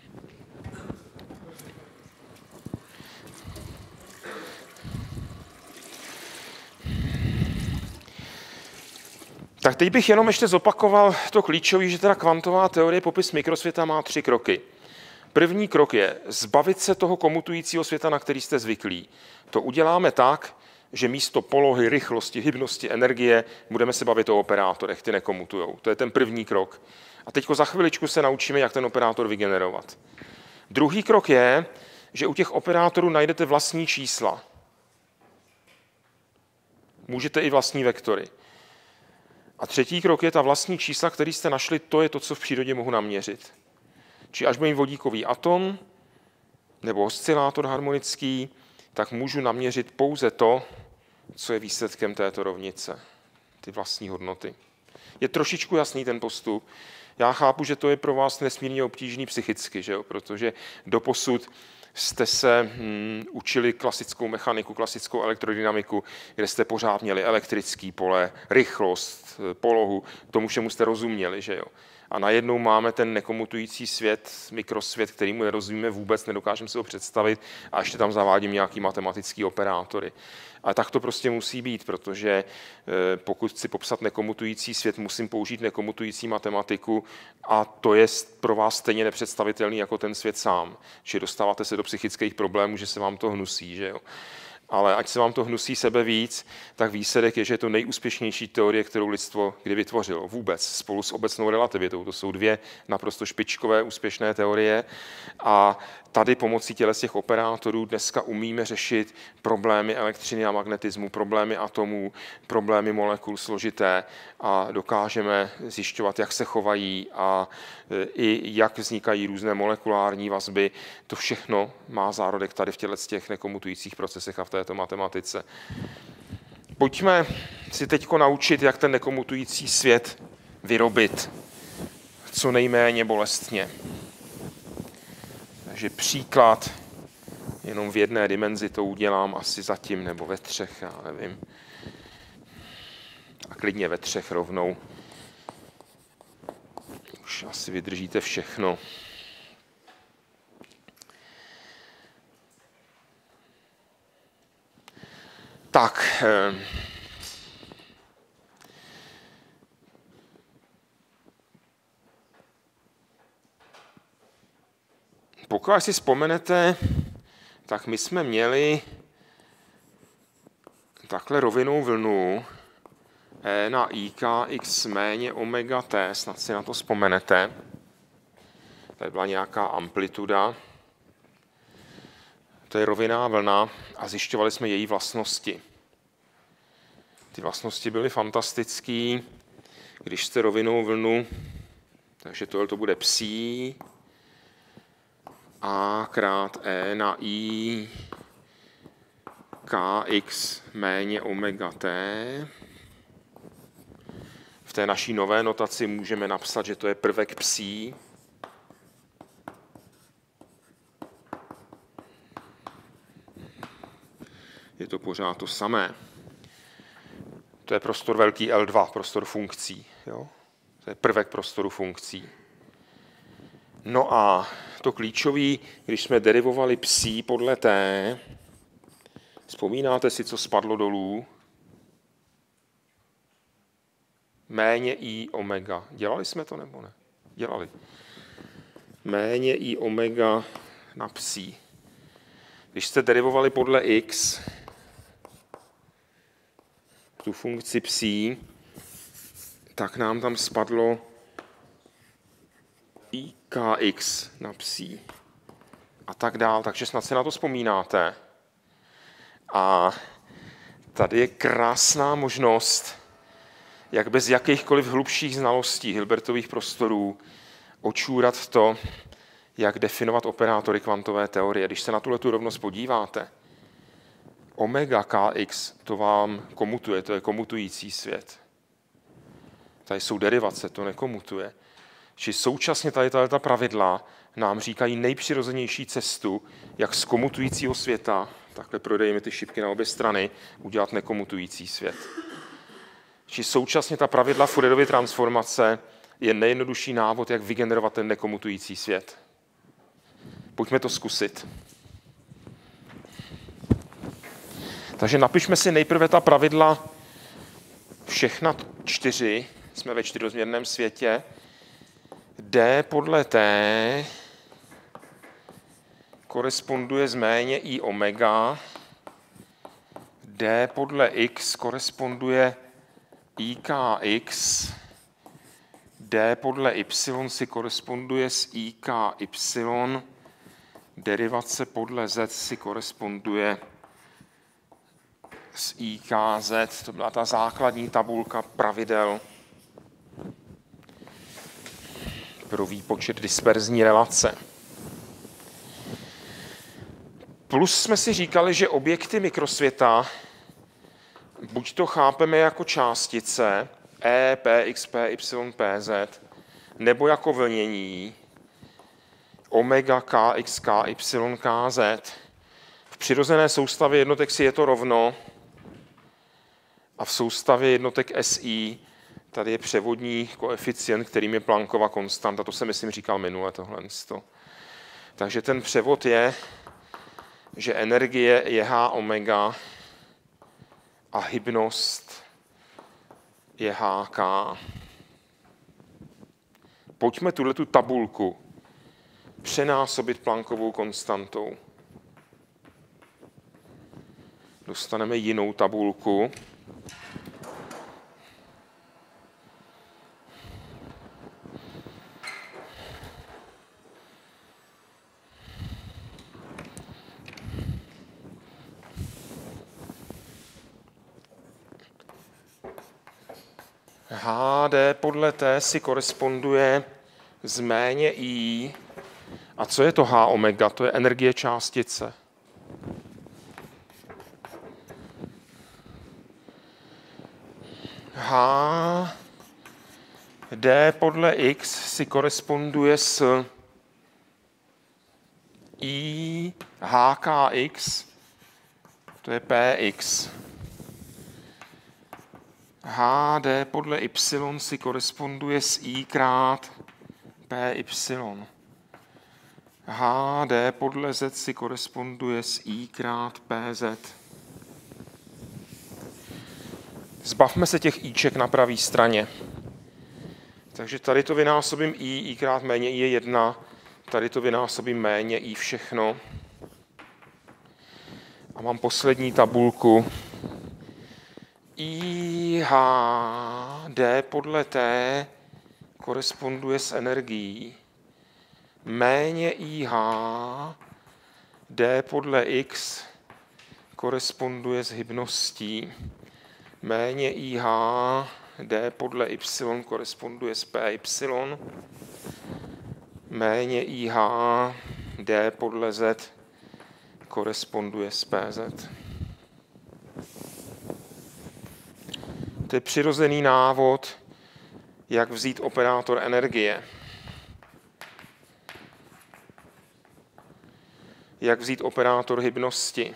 Tak teď bych jenom ještě zopakoval to klíčové, že teda kvantová teorie popis mikrosvěta má tři kroky. První krok je zbavit se toho komutujícího světa, na který jste zvyklí. To uděláme tak, že místo polohy, rychlosti, hybnosti, energie budeme se bavit o operátorech, ty nekomutujou. To je ten první krok. A teď za chviličku se naučíme, jak ten operátor vygenerovat. Druhý krok je, že u těch operátorů najdete vlastní čísla. Můžete i vlastní vektory. A třetí krok je ta vlastní čísla, který jste našli, to je to, co v přírodě mohu naměřit. Či až budeme vodíkový atom nebo oscilátor harmonický, tak můžu naměřit pouze to, co je výsledkem této rovnice, ty vlastní hodnoty. Je trošičku jasný ten postup. Já chápu, že to je pro vás nesmírně obtížný psychicky, že jo? Protože doposud jste se hm, učili klasickou mechaniku, klasickou elektrodynamiku, kde jste pořád měli elektrický pole, rychlost, polohu, tomu všemu jste rozuměli, že jo? A najednou máme ten nekomutující svět, mikrosvět, kterýmu nerozumíme vůbec, nedokážeme si ho představit a ještě tam zavádím nějaký matematický operátory. A tak to prostě musí být, protože pokud chci popsat nekomutující svět, musím použít nekomutující matematiku a to je pro vás stejně nepředstavitelný jako ten svět sám. Že dostáváte se do psychických problémů, že se vám to hnusí, že jo. Ale ať se vám to hnusí sebe víc, tak výsledek je, že je to nejúspěšnější teorie, kterou lidstvo kdy vytvořilo vůbec, spolu s obecnou relativitou. To jsou dvě naprosto špičkové úspěšné teorie a tady pomocí těchto těch operátorů dneska umíme řešit problémy elektřiny a magnetismu, problémy atomů, problémy molekul složité a dokážeme zjišťovat, jak se chovají a i jak vznikají různé molekulární vazby. To všechno má zárodek tady v těchto těch nekomutujících procesech a v této matematice. Pojďme si teď naučit, jak ten nekomutující svět vyrobit co nejméně bolestně. Takže příklad, jenom v jedné dimenzi to udělám asi zatím, nebo ve třech, já nevím. A klidně ve třech rovnou. Už asi vydržíte všechno. Tak. Pokud si vzpomenete, tak my jsme měli takhle rovinnou vlnu E na I K x méně omega t, snad si na to vzpomenete. Tady byla nějaká amplituda. To je rovinná vlna a zjišťovali jsme její vlastnosti. Ty vlastnosti byly fantastické, když jste rovinnou vlnu, takže tohle to bude psi a krát E na I kx méně omega t. V té naší nové notaci můžeme napsat, že to je prvek psi. Je to pořád to samé. To je prostor velký L dva, prostor funkcí. Jo? To je prvek prostoru funkcí. No a to klíčové, když jsme derivovali psi podle t, vzpomínáte si, co spadlo dolů? Méně i omega. Dělali jsme to nebo ne? Dělali. Méně i omega na psi. Když jste derivovali podle x, tu funkci psi, tak nám tam spadlo i kx na psi. A tak dál. Takže snad si na to vzpomínáte. A tady je krásná možnost, jak bez jakýchkoliv hlubších znalostí Hilbertových prostorů očůrat to, jak definovat operátory kvantové teorie. Když se na tuhle tu rovnost podíváte, omega kx, to vám komutuje, to je komutující svět. Tady jsou derivace, to nekomutuje. Či současně tady ta pravidla nám říkají nejpřirozenější cestu, jak z komutujícího světa, takhle prodejeme ty šipky na obě strany, udělat nekomutující svět. Či současně ta pravidla Fourierovy transformace je nejjednodušší návod, jak vygenerovat ten nekomutující svět. Pojďme to zkusit. Takže napišme si nejprve ta pravidla všechna čtyři, jsme ve čtyřrozměrném světě. D podle T koresponduje s méně i omega. D podle X koresponduje I K x. D podle Y si koresponduje s I K Y. Derivace podle Z si koresponduje s I K Z. To byla ta základní tabulka pravidel pro výpočet disperzní relace. Plus jsme si říkali, že objekty mikrosvěta buď to chápeme jako částice E, P, X, P, Y, P, Z, nebo jako vlnění omega, K, X, K, Y, K, Z. V přirozené soustavě jednotek si je to rovno a v soustavě jednotek S I Tady je převodní koeficient, kterým je Planckova konstanta. To jsem, myslím, říkal minule tohle. Takže ten převod je, že energie je H omega a hybnost je H K. Pojďme tuhletu tabulku přenásobit Planckovou konstantou. Dostaneme jinou tabulku. H D podle T si koresponduje s méně I. A co je to H omega? To je energie částice. H D podle X si koresponduje s I H K X, to je P X. H D podle Y si koresponduje s I krát P Y. H D podle Z si koresponduje s I krát P Z. Zbavme se těch Iček na pravé straně. Takže tady to vynásobím I, I krát méně I je jedna, tady to vynásobím méně I všechno. A mám poslední tabulku. I H D podle T koresponduje s energií. Méně I H D podle X koresponduje s hybností. Méně I H D podle Y koresponduje s P Y. Méně I H D podle Z koresponduje s P Z. To je přirozený návod, jak vzít operátor energie. Jak vzít operátor hybnosti.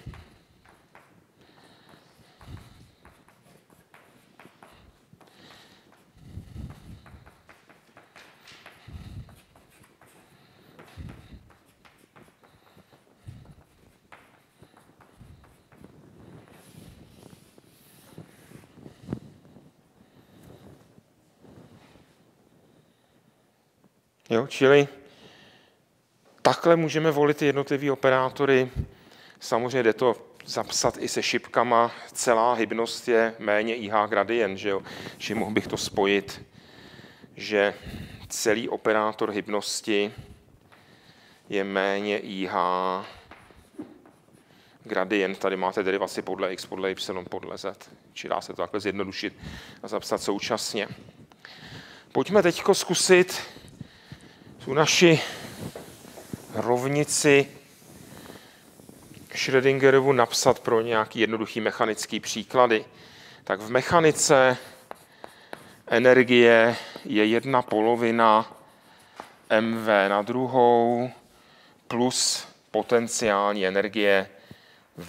Jo, čili takhle můžeme volit jednotlivý operátory. Samozřejmě jde to zapsat i se šipkama. Celá hybnost je méně I H gradient, že jo? Že mohl bych to spojit, že celý operátor hybnosti je méně I H gradient. Tady máte derivaci podle X, podle Y, podle Z. Či dá se to takhle zjednodušit a zapsat současně. Pojďme teď zkusit tu naši rovnici Schrödingerovu napsat pro nějaký jednoduchý mechanický příklady. Tak v mechanice energie je jedna polovina mv na druhou plus potenciální energie v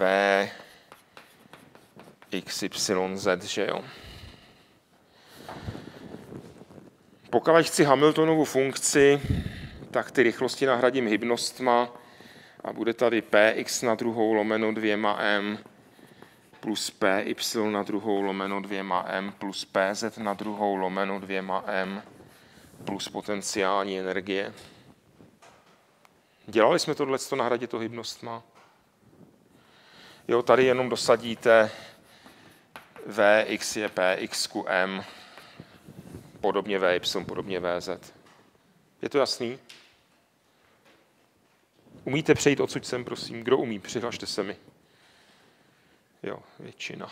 xyz, že jo. Pokud chci Hamiltonovu funkci, tak ty rychlosti nahradím hybnostma a bude tady px na druhou lomeno dvěma m plus py na druhou lomeno dvěma m plus pz na druhou lomeno dvěma m plus potenciální energie. Dělali jsme tohleto nahradit to hybnostma? Jo, tady jenom dosadíte vx je px ku m, podobně vy, podobně vz. Je to jasný? Umíte přejít odsud sem, prosím? Kdo umí? Přihlašte se mi. Jo, většina.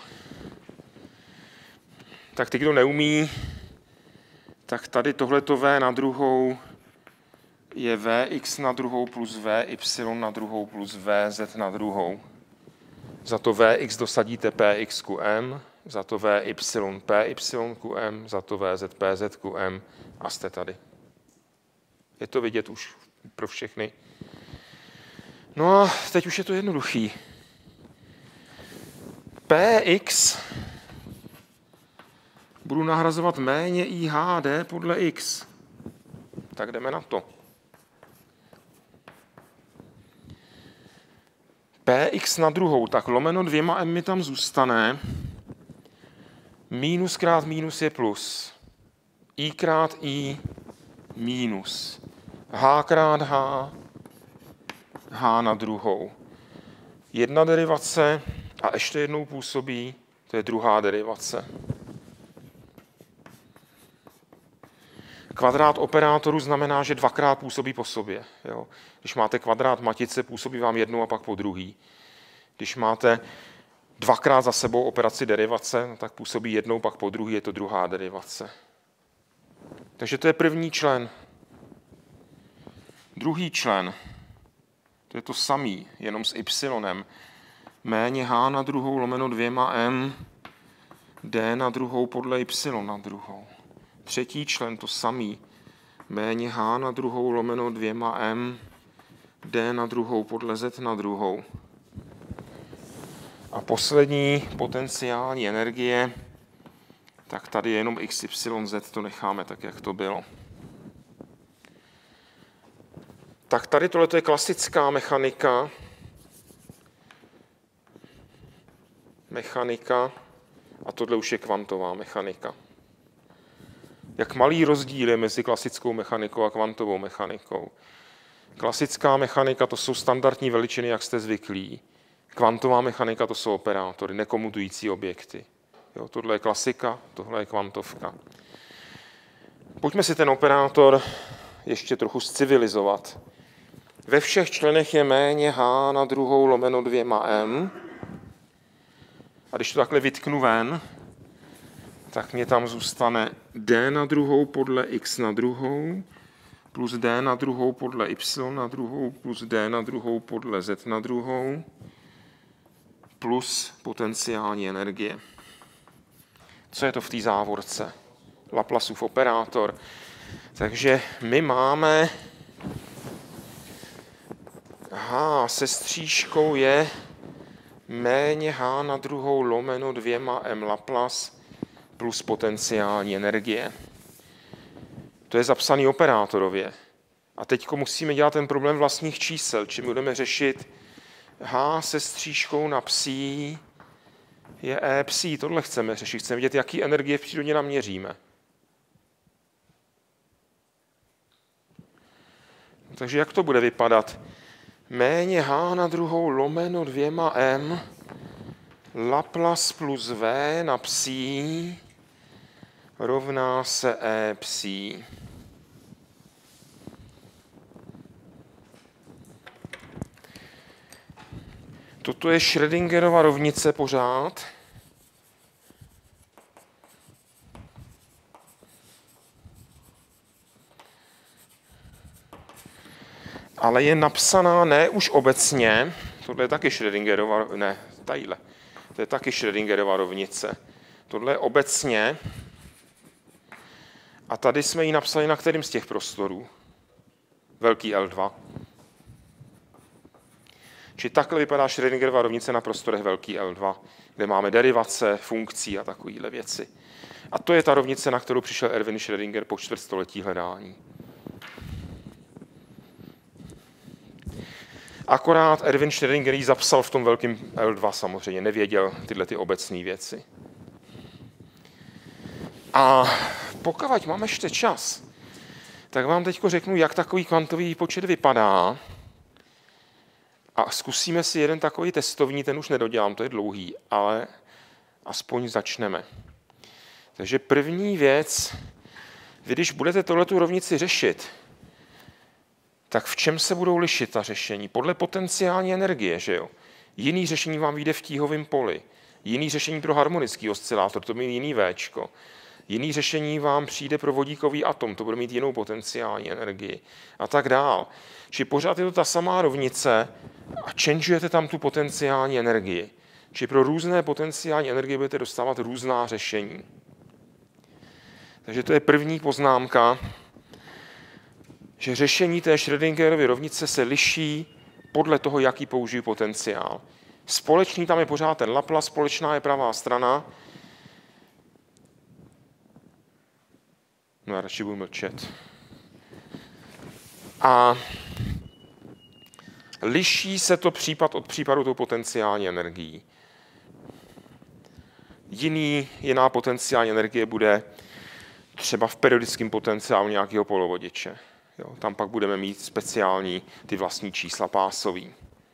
Tak ty, kdo neumí, tak tady tohleto v na druhou je vx na druhou plus vy na druhou plus vz na druhou. Za to vx dosadíte px ku m, za to vy py ku m, za to vz pz ku m a jste tady. Je to vidět už pro všechny. No a teď už je to jednoduchý. Px budu nahrazovat méně I H D podle X. Tak jdeme na to. Px na druhou, tak lomeno dvěma m mi tam zůstane. Minus krát minus je plus. I krát I minus. H krát H. H na druhou. Jedna derivace a ještě jednou působí, to je druhá derivace. Kvadrát operátoru znamená, že dvakrát působí po sobě. Jo? Když máte kvadrát matice, působí vám jednou a pak po druhý. Když máte dvakrát za sebou operaci derivace, no tak působí jednou, pak po druhý, je to druhá derivace. Takže to je první člen. Druhý člen, to je to samý, jenom s y. Méně h na druhou lomeno dvěma m, d na druhou podle y na druhou. Třetí člen, to samý, méně h na druhou lomeno dvěma m, d na druhou podle z na druhou. A poslední potenciální energie, tak tady je jenom x, y, z, to necháme tak, jak to bylo. Tak tady tohle je klasická mechanika. Mechanika a tohle už je kvantová mechanika. Jak malý rozdíl je mezi klasickou mechanikou a kvantovou mechanikou. Klasická mechanika, to jsou standardní veličiny, jak jste zvyklí. Kvantová mechanika, to jsou operátory, nekomutující objekty. Jo, tohle je klasika, tohle je kvantovka. Pojďme si ten operátor ještě trochu zcivilizovat. Ve všech členech je méně h na druhou lomeno dvěma m. A když to takhle vytknu ven, tak mě tam zůstane d na druhou podle x na druhou, plus d na druhou podle y na druhou, plus d na druhou podle z na druhou, plus potenciální energie. Co je to v té závorce? Laplaceův operátor. Takže my máme h se střížkou je méně h na druhou lomeno dvěma m Laplace plus potenciální energie. To je zapsaný operátorově. A teď musíme dělat ten problém vlastních čísel, čím budeme řešit h se střížkou na psí je e psí. Tohle chceme řešit. Chceme vidět, jaký energie v přírodě naměříme. Takže jak to bude vypadat? Méně h na druhou lomeno dvěma m Laplace plus v na psí rovná se e psí. Toto je Schrödingerova rovnice pořád. Ale je napsaná ne už obecně, tohle je taky Schrödingerova, ne, tadyhle, to je taky Schrödingerova rovnice. Tohle je obecně a tady jsme ji napsali na kterým z těch prostorů? Velký L dva. Čili takhle vypadá Schrödingerova rovnice na prostorech velký L dva, kde máme derivace, funkcí a takovéhle věci. A to je ta rovnice, na kterou přišel Erwin Schrödinger po čtvrtstoletí hledání. Akorát Erwin Schrödinger ji zapsal v tom velkém L dva samozřejmě, nevěděl tyhle ty obecné věci. A pokud máme ještě čas, tak vám teď řeknu, jak takový kvantový výpočet vypadá. A zkusíme si jeden takový testovní, ten už nedodělám, to je dlouhý, ale aspoň začneme. Takže první věc, vy když budete tohletu rovnici řešit, tak v čem se budou lišit ta řešení? Podle potenciální energie, že jo? Jiný řešení vám vyjde v tíhovém poli, jiný řešení pro harmonický oscilátor, to bude mít jiný Včko. Jiný řešení vám přijde pro vodíkový atom, to bude mít jinou potenciální energii a tak dál. Či pořád je to ta samá rovnice a changeujete tam tu potenciální energii. Či pro různé potenciální energie budete dostávat různá řešení. Takže to je první poznámka, že řešení té Schrödingerovy rovnice se liší podle toho, jaký použiju potenciál. Společný tam je pořád ten Laplace, společná je pravá strana. No já radši budu mlčet. A liší se to případ od případu tou potenciální energií. Jiný, jiná potenciální energie bude třeba v periodickém potenciálu nějakého polovodiče. Jo, tam pak budeme mít speciální ty vlastní čísla pásový.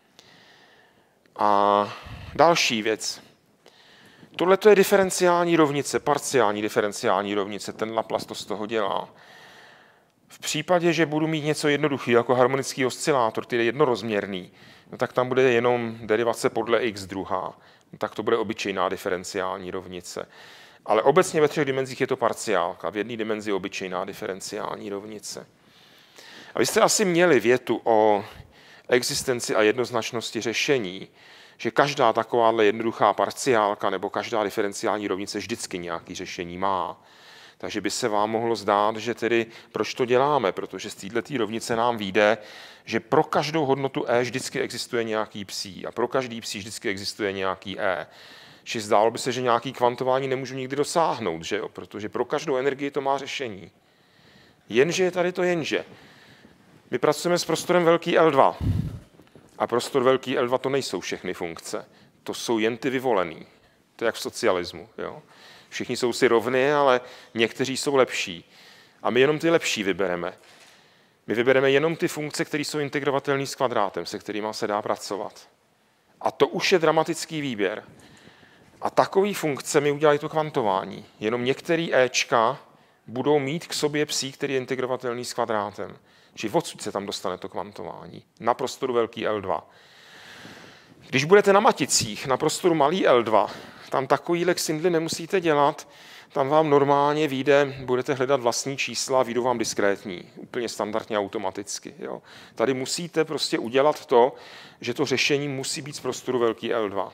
A další věc. Tohle je diferenciální rovnice, parciální diferenciální rovnice. Ten Laplace to z toho dělá. V případě, že budu mít něco jednoduchý, jako harmonický oscilátor, který je jednorozměrný, no tak tam bude jenom derivace podle x druhá. No tak to bude obyčejná diferenciální rovnice. Ale obecně ve třech dimenzích je to parciálka, v jedné dimenzi obyčejná diferenciální rovnice. A vy jste asi měli větu o existenci a jednoznačnosti řešení, že každá takováhle jednoduchá parciálka nebo každá diferenciální rovnice vždycky nějaké řešení má. Takže by se vám mohlo zdát, že tedy proč to děláme, protože z této rovnice nám vyjde, že pro každou hodnotu e vždycky existuje nějaký psí a pro každý psí vždycky existuje nějaký e. Že zdálo by se, že nějaký kvantování nemůžu nikdy dosáhnout, že jo? Protože pro každou energii to má řešení. Jenže je tady to jenže. My pracujeme s prostorem velký L dva. A prostor velký L dva to nejsou všechny funkce. To jsou jen ty vyvolený. To je jak v socialismu. Jo? Všichni jsou si rovni, ale někteří jsou lepší. A my jenom ty lepší vybereme. My vybereme jenom ty funkce, které jsou integrovatelné s kvadrátem, se kterými se dá pracovat. A to už je dramatický výběr. A takový funkce mi udělají to kvantování. Jenom některé éčka budou mít k sobě psí, který je integrovatelný s kvadrátem. Čili odsud se tam dostane to kvantování. Na prostoru velký L dva. Když budete na maticích, na prostoru malý L dva, tam takovýhle ksindly nemusíte dělat, tam vám normálně vyjde, budete hledat vlastní čísla, vyjdou vám diskrétní, úplně standardně automaticky. Jo. Tady musíte prostě udělat to, že to řešení musí být z prostoru velký L dva.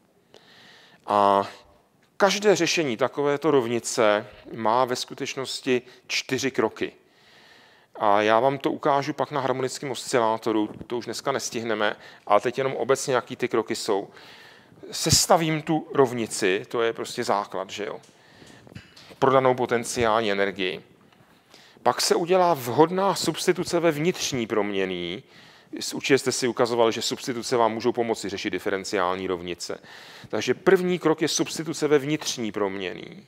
A každé řešení takovéto rovnice má ve skutečnosti čtyři kroky. A já vám to ukážu pak na harmonickém oscilátoru, to už dneska nestihneme, ale teď jenom obecně, jaký ty kroky jsou. Sestavím tu rovnici, to je prostě základ, že jo, pro danou potenciální energii. Pak se udělá vhodná substituce ve vnitřní proměnný. Určitě jste si ukazovali, že substituce vám můžou pomoci řešit diferenciální rovnice. Takže první krok je substituce ve vnitřní proměnný.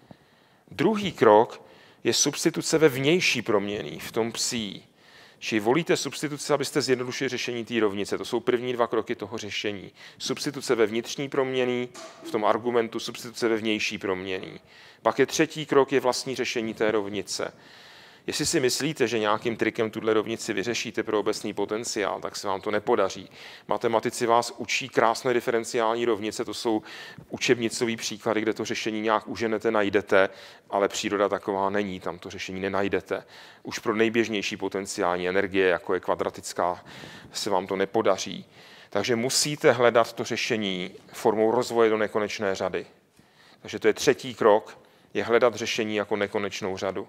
Druhý krok je substituce ve vnější proměnný, v tom psí. Čili volíte substituce, abyste zjednodušili řešení té rovnice. To jsou první dva kroky toho řešení. Substituce ve vnitřní proměnný, v tom argumentu substituce ve vnější proměnný. Pak je třetí krok, je vlastní řešení té rovnice. Jestli si myslíte, že nějakým trikem tuhle rovnici vyřešíte pro obecný potenciál, tak se vám to nepodaří. Matematici vás učí krásné diferenciální rovnice, to jsou učebnicový příklady, kde to řešení nějak uženete, najdete, ale příroda taková není, tam to řešení nenajdete. Už pro nejběžnější potenciální energie, jako je kvadratická, se vám to nepodaří. Takže musíte hledat to řešení formou rozvoje do nekonečné řady. Takže to je třetí krok, je hledat řešení jako nekonečnou řadu.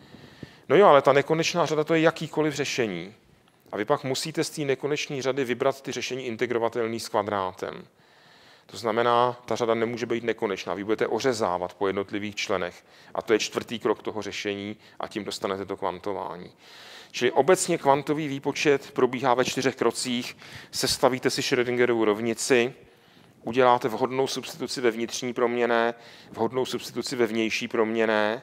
No jo, ale ta nekonečná řada to je jakýkoliv řešení. A vy pak musíte z té nekonečné řady vybrat ty řešení integrovatelné s kvadrátem. To znamená, ta řada nemůže být nekonečná. Vy budete ořezávat po jednotlivých členech. A to je čtvrtý krok toho řešení a tím dostanete to kvantování. Čili obecně kvantový výpočet probíhá ve čtyřech krocích. Sestavíte si Schrödingerovu rovnici, uděláte vhodnou substituci ve vnitřní proměnné, vhodnou substituci ve vnější proměnné.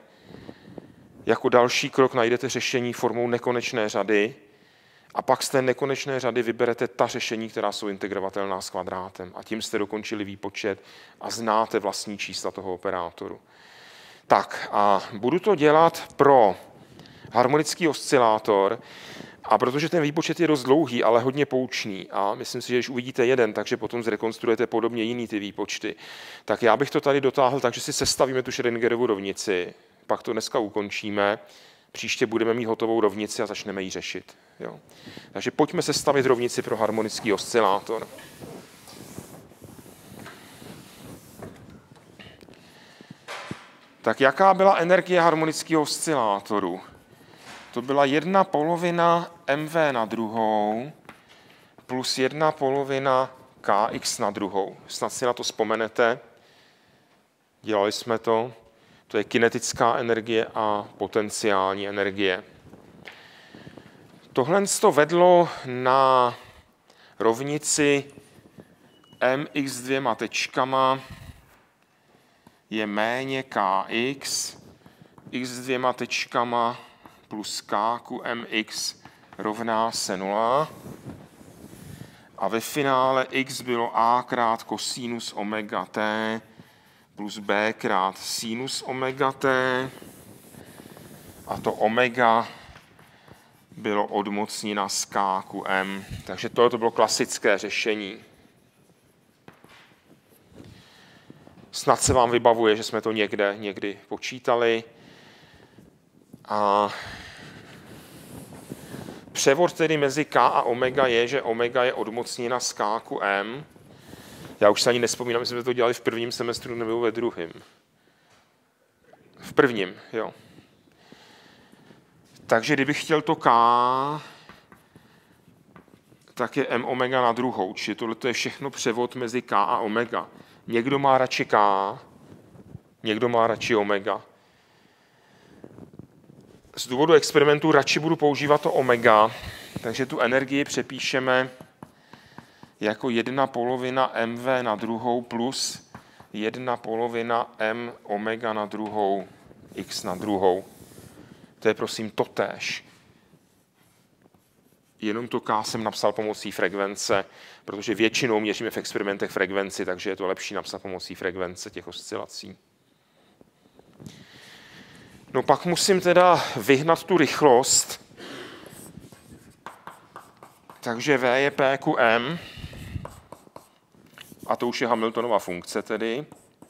Jako další krok najdete řešení formou nekonečné řady a pak z té nekonečné řady vyberete ta řešení, která jsou integrovatelná s kvadrátem. A tím jste dokončili výpočet a znáte vlastní čísla toho operátoru. Tak a budu to dělat pro harmonický oscilátor, a protože ten výpočet je dost dlouhý, ale hodně poučný a myslím si, že když uvidíte jeden, takže potom zrekonstruujete podobně jiný ty výpočty, tak já bych to tady dotáhl tak, že si sestavíme tu Schrödingerovu rovnici, pak to dneska ukončíme, příště budeme mít hotovou rovnici a začneme ji řešit. Jo. Takže pojďme sestavit rovnici pro harmonický oscilátor. Tak jaká byla energie harmonického oscilátoru? To byla jedna polovina mv na druhou plus jedna polovina kx na druhou. Snad si na to vzpomenete. Dělali jsme to. To je kinetická energie a potenciální energie. Tohle to vedlo na rovnici mx dvěma tečkama je méně kx, x dvěma tečkama plus k ku mx rovná se nula. A ve finále x bylo a krát kosinus omega t plus b krát sinus omega t. A to omega bylo odmocnina z k ku m. Takže tohle to bylo klasické řešení. Snad se vám vybavuje, že jsme to někde někdy počítali. A převod tedy mezi k a omega je, že omega je odmocnina z k ku m. Já už se ani nespomínám, jestli jsme to dělali v prvním semestru nebo ve druhém. V prvním, jo. Takže kdybych chtěl to k, tak je m omega na druhou. Čili tohle je všechno převod mezi k a omega. Někdo má radši k, někdo má radši omega. Z důvodu experimentu radši budu používat to omega, takže tu energii přepíšeme jako jedna polovina mv na druhou plus jedna polovina m omega na druhou x na druhou. To je prosím totéž. Jenom to k jsem napsal pomocí frekvence, protože většinou měříme v experimentech frekvenci, takže je to lepší napsat pomocí frekvence těch oscilací. No pak musím teda vyhnat tu rychlost. Takže v je p ku m. A to už je Hamiltonova funkce tedy.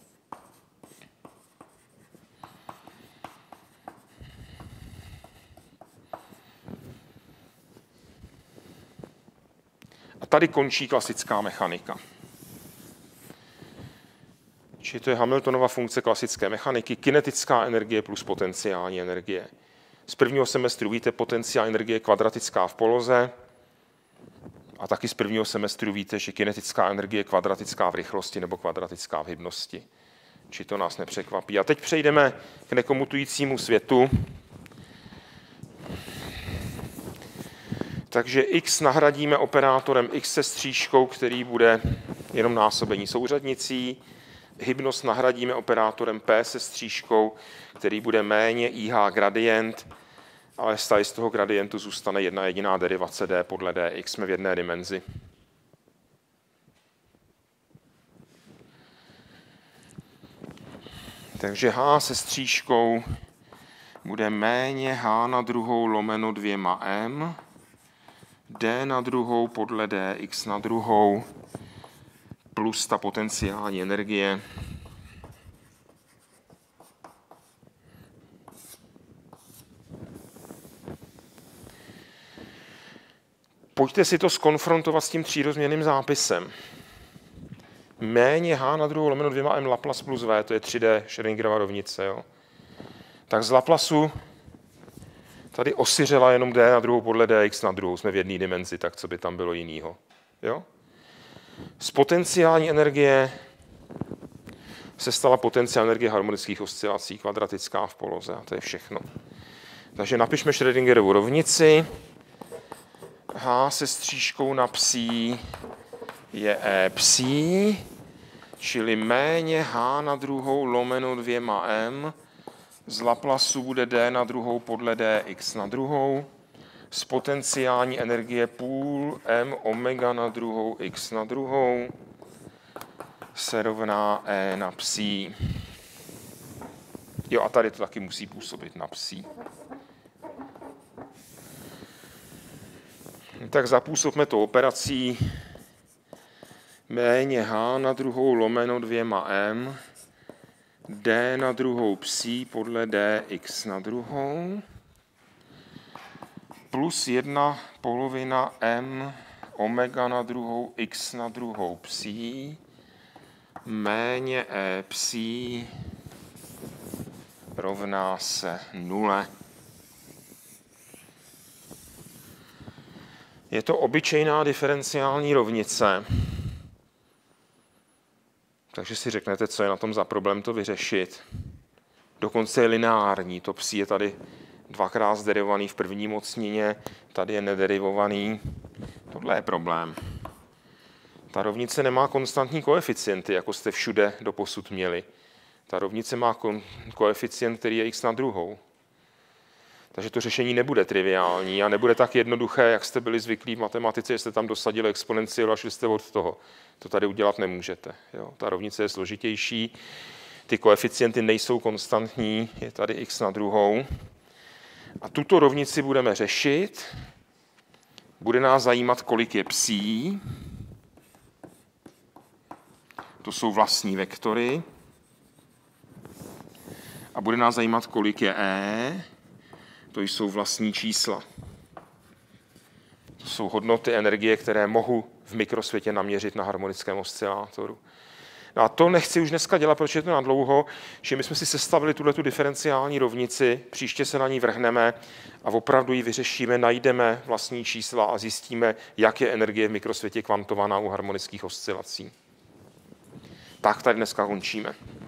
A tady končí klasická mechanika. Čili to je Hamiltonova funkce klasické mechaniky, kinetická energie plus potenciální energie. Z prvního semestru víte, potenciální energie je kvadratická v poloze a taky z prvního semestru víte, že kinetická energie je kvadratická v rychlosti nebo kvadratická v hybnosti. Čili to nás nepřekvapí. A teď přejdeme k nekomutujícímu světu. Takže x nahradíme operátorem x se střížkou, který bude jenom násobení souřadnicí. Hybnost nahradíme operátorem p se střížkou, který bude méně ih gradient, ale tady z toho gradientu zůstane jedna jediná derivace d podle dx, jsme v jedné dimenzi. Takže h se střížkou bude méně h na druhou lomeno dvěma m, d na druhou podle dx na druhou, plus ta potenciální energie. Pojďte si to skonfrontovat s tím třírozměrným zápisem. Méně h na druhou lomeno dvěma m Laplace plus v, to je tři D Schrödingerova rovnice. Jo? Tak z Laplacu tady osiřela jenom d na druhou podle dx na druhou. Jsme v jedné dimenzi, tak co by tam bylo jinýho. Jo? Z potenciální energie se stala potenciální energie harmonických oscilací, kvadratická v poloze a to je všechno. Takže napišme Schrödingerovu rovnici. H se střížkou na psí je e psí, čili méně h na druhou lomeno dvěma m. Z Laplacu bude d na druhou podle dx na druhou. Z potenciální energie půl m omega na druhou x na druhou se rovná e na psí. Jo, a tady to taky musí působit na psí. Tak zapůsobme to operací méně h na druhou lomeno dvěma m, d na druhou psí podle dx na druhou, plus jedna polovina m omega na druhou x na druhou psí, méně e psí rovná se nule. Je to obyčejná diferenciální rovnice. Takže si řeknete, co je na tom za problém to vyřešit. dokonce je lineární. To psi je tady dvakrát zderivovaný v první mocnině, tady je nederivovaný. Tohle je problém. Ta rovnice nemá konstantní koeficienty, jako jste všude doposud měli. Ta rovnice má koeficient, který je x na druhou. Takže to řešení nebude triviální a nebude tak jednoduché, jak jste byli zvyklí v matematice, že jste tam dosadili exponenciálu a šli jste od toho. To tady udělat nemůžete. Jo? Ta rovnice je složitější, ty koeficienty nejsou konstantní, je tady x na druhou. A tuto rovnici budeme řešit. Bude nás zajímat, kolik je psí. To jsou vlastní vektory. A bude nás zajímat, kolik je e. To jsou vlastní čísla. To jsou hodnoty energie, které mohu v mikrosvětě naměřit na harmonickém oscilátoru. No a to nechci už dneska dělat, protože je to nadlouho, že my jsme si sestavili tuhletu diferenciální rovnici, příště se na ní vrhneme a opravdu ji vyřešíme, najdeme vlastní čísla a zjistíme, jak je energie v mikrosvětě kvantovaná u harmonických oscilací. Tak tady dneska končíme.